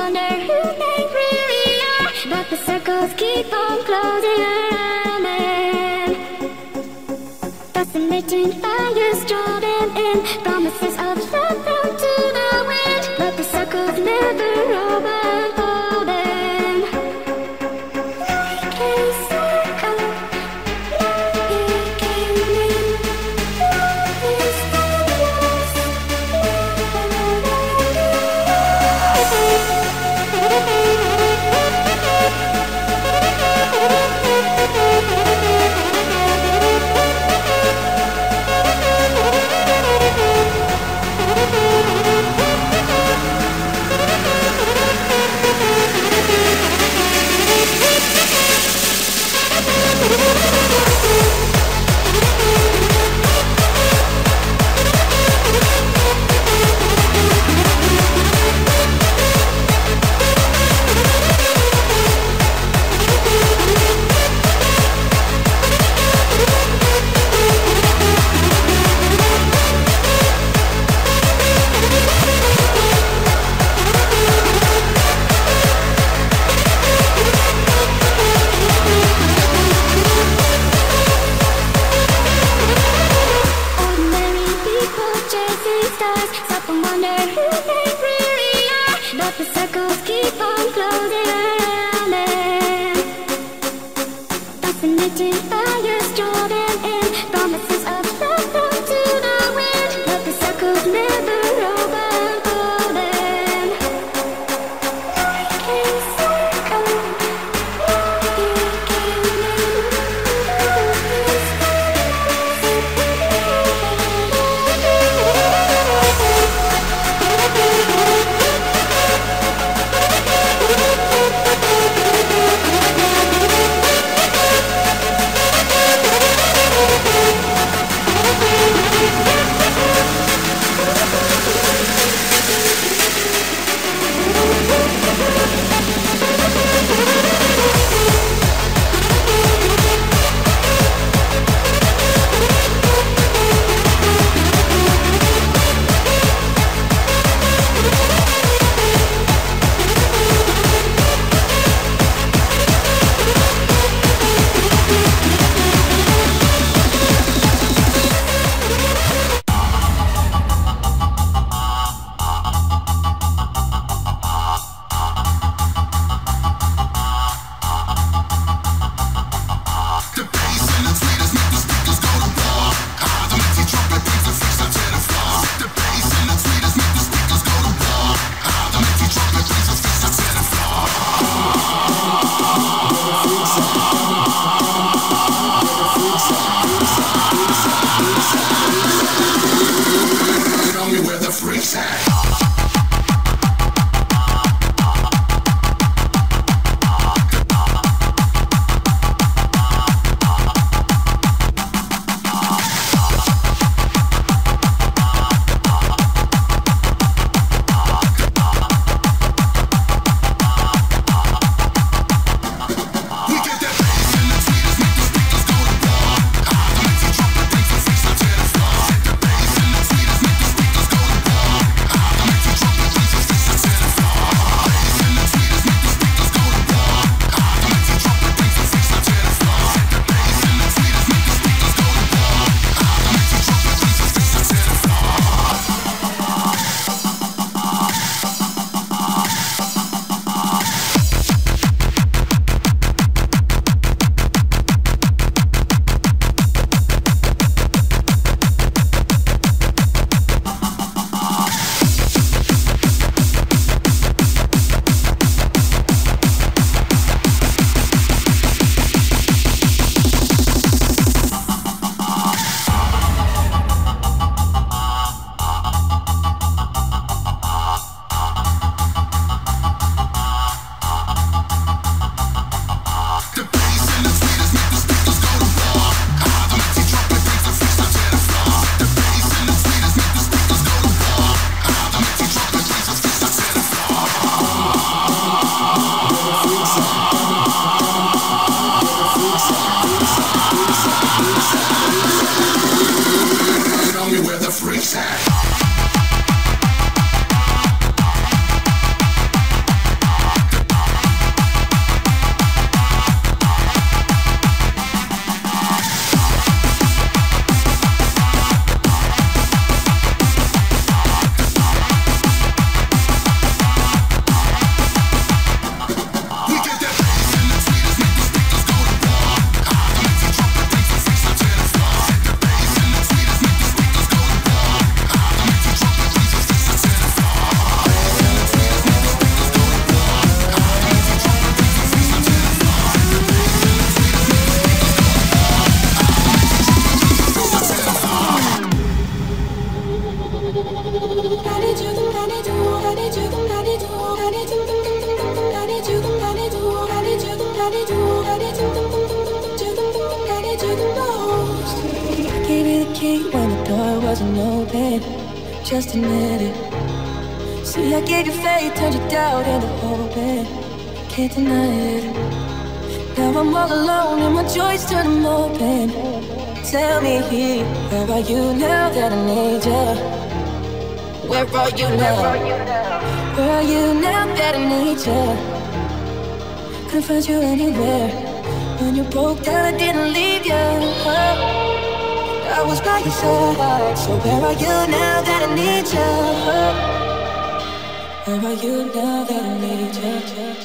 wonder who they really are, but the circles keep on closing around them. Fascinating fires driving in, promises of love thrown to the wind, but the circles never open for them. Like a circle, like a wind, is the lost. need you, I need you the I need you the most. I gave you the key when the door wasn't open. Just admit it. See, I gave you faith, turned you doubt into hoping. Can't deny it. Now I'm all alone and my joys turn them open. Tell me, where are you now that I need you? Where are you now? Where are you now that I need you? Couldn't find you anywhere. When you broke down, I didn't leave you. I was by your side. So where are you now that I need you? Where are you now that I need you?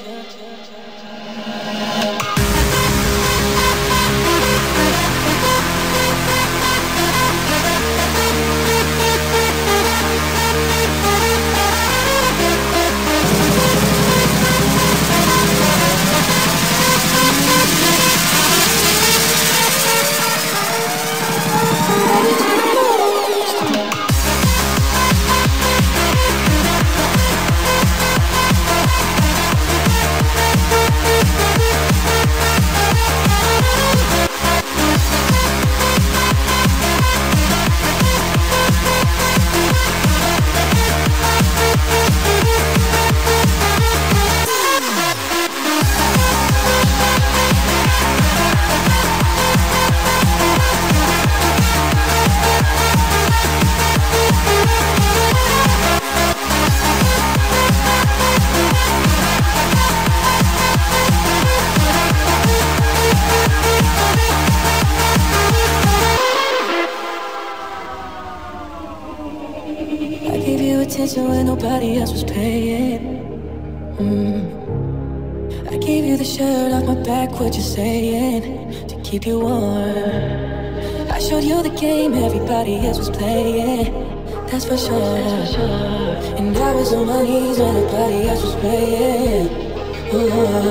When nobody else was paying. mm. I gave you the shirt off my back, what you saying? To keep you warm. I showed you the game everybody else was playing. That's for sure. And I was on my knees when nobody else was playing. Ooh.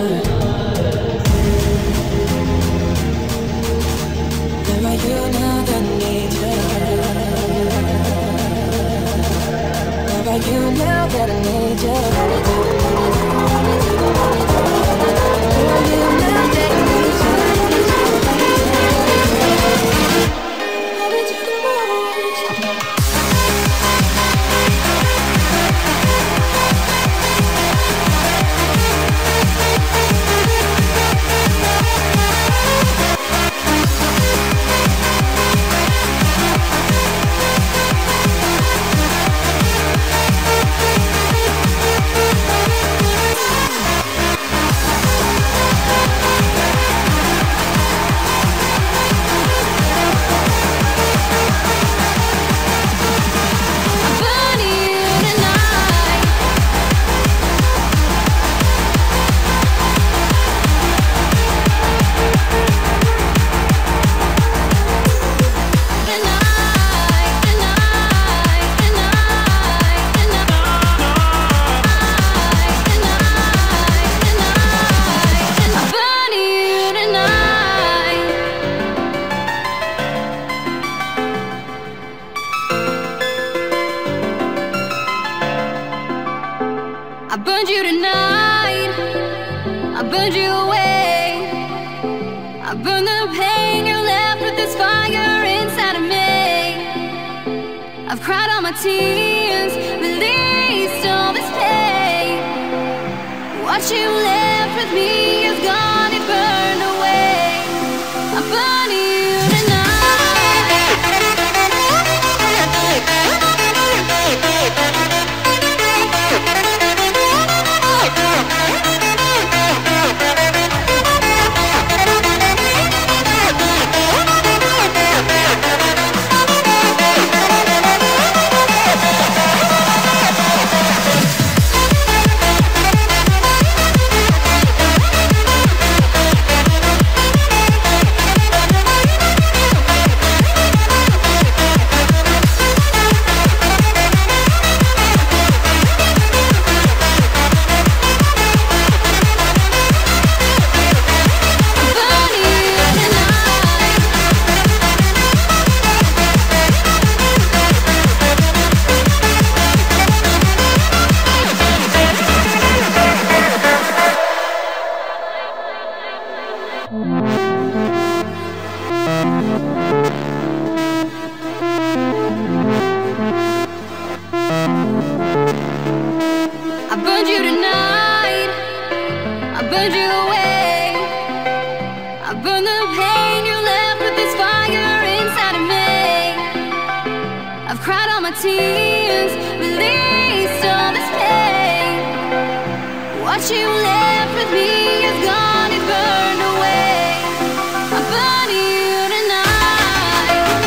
Where are you now that I need you? Where are you now that I need you? Where are you now that I need you? I need you the most. I burned you tonight, I burned you away. I burned the pain you left with this fire inside of me. I've cried all my tears, released all this pain. What you left with me is gone, it burned away. I burn you tonight. burned you away. I burned the pain you left with this fire inside of me. I've cried all my tears, released all this pain. What you left with me is gone, it's burned away. I burn you tonight.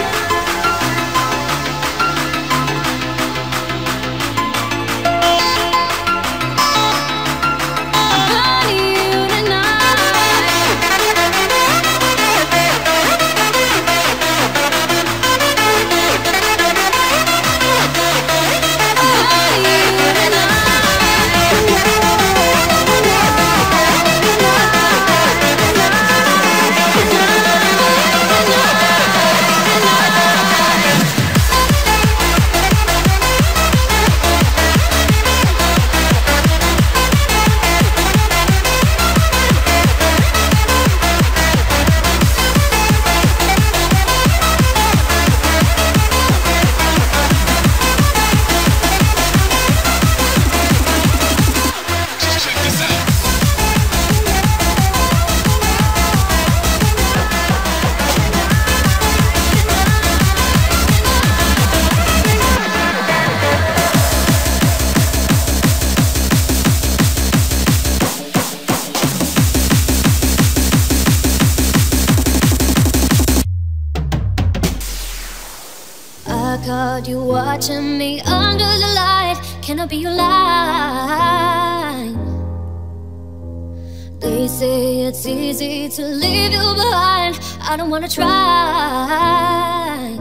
I burn you tonight. I caught you watching me under the light. Can I be your line? They say it's easy to leave you behind. I don't wanna try.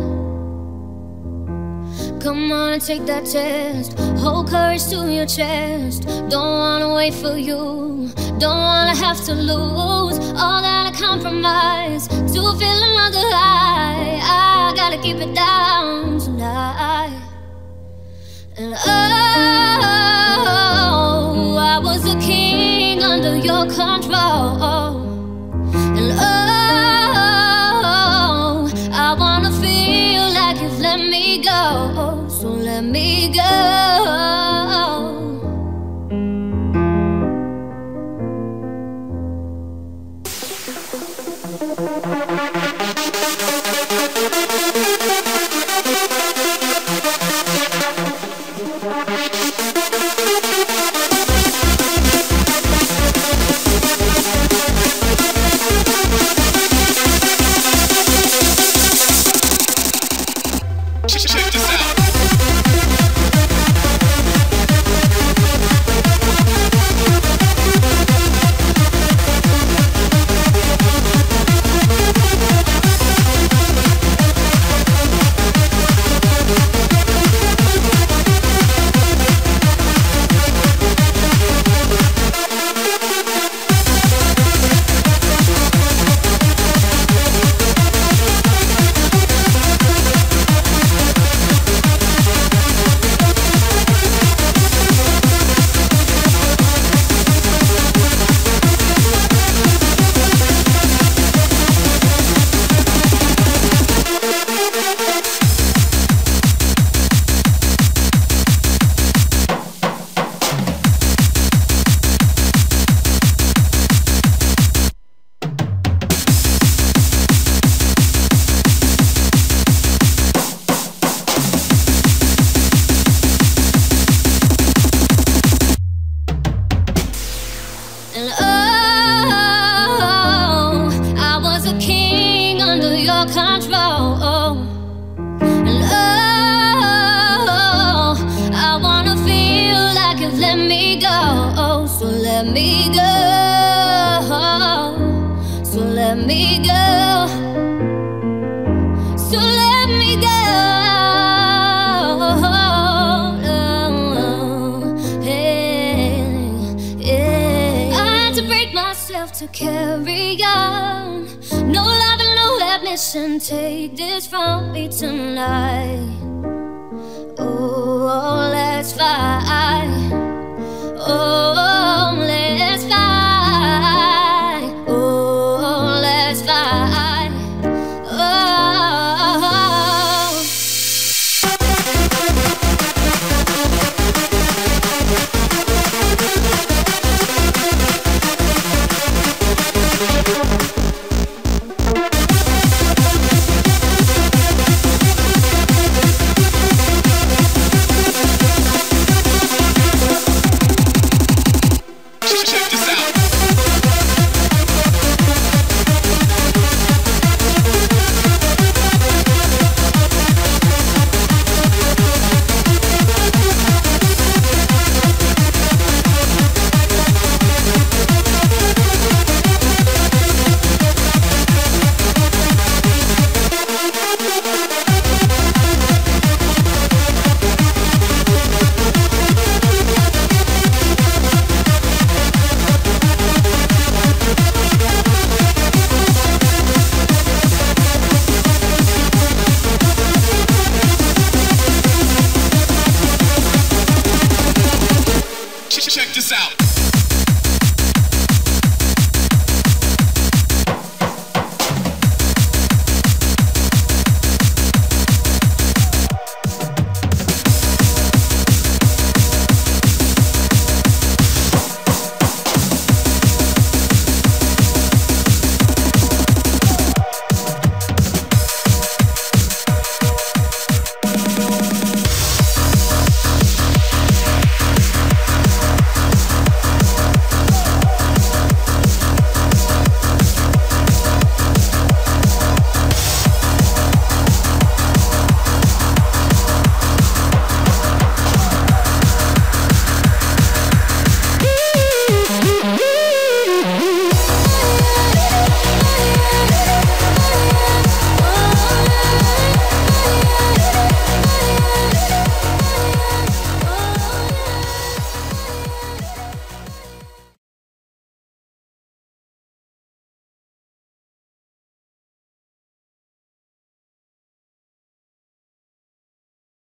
Come on and take that test. Hold courage to your chest. Don't wanna wait for you. Don't wanna have to lose all that I compromise to feel another high. I gotta keep it down tonight. And oh, I was a king under your control. And oh, I wanna feel like you've let me go. So let me go. Check this out. And oh, I was a king under your control. And oh, I wanna feel like you've let me go. So let me go. So let me go. So let me go. To carry on, no love and no admission. Take this from me tonight. Oh, let's fight. Oh, let's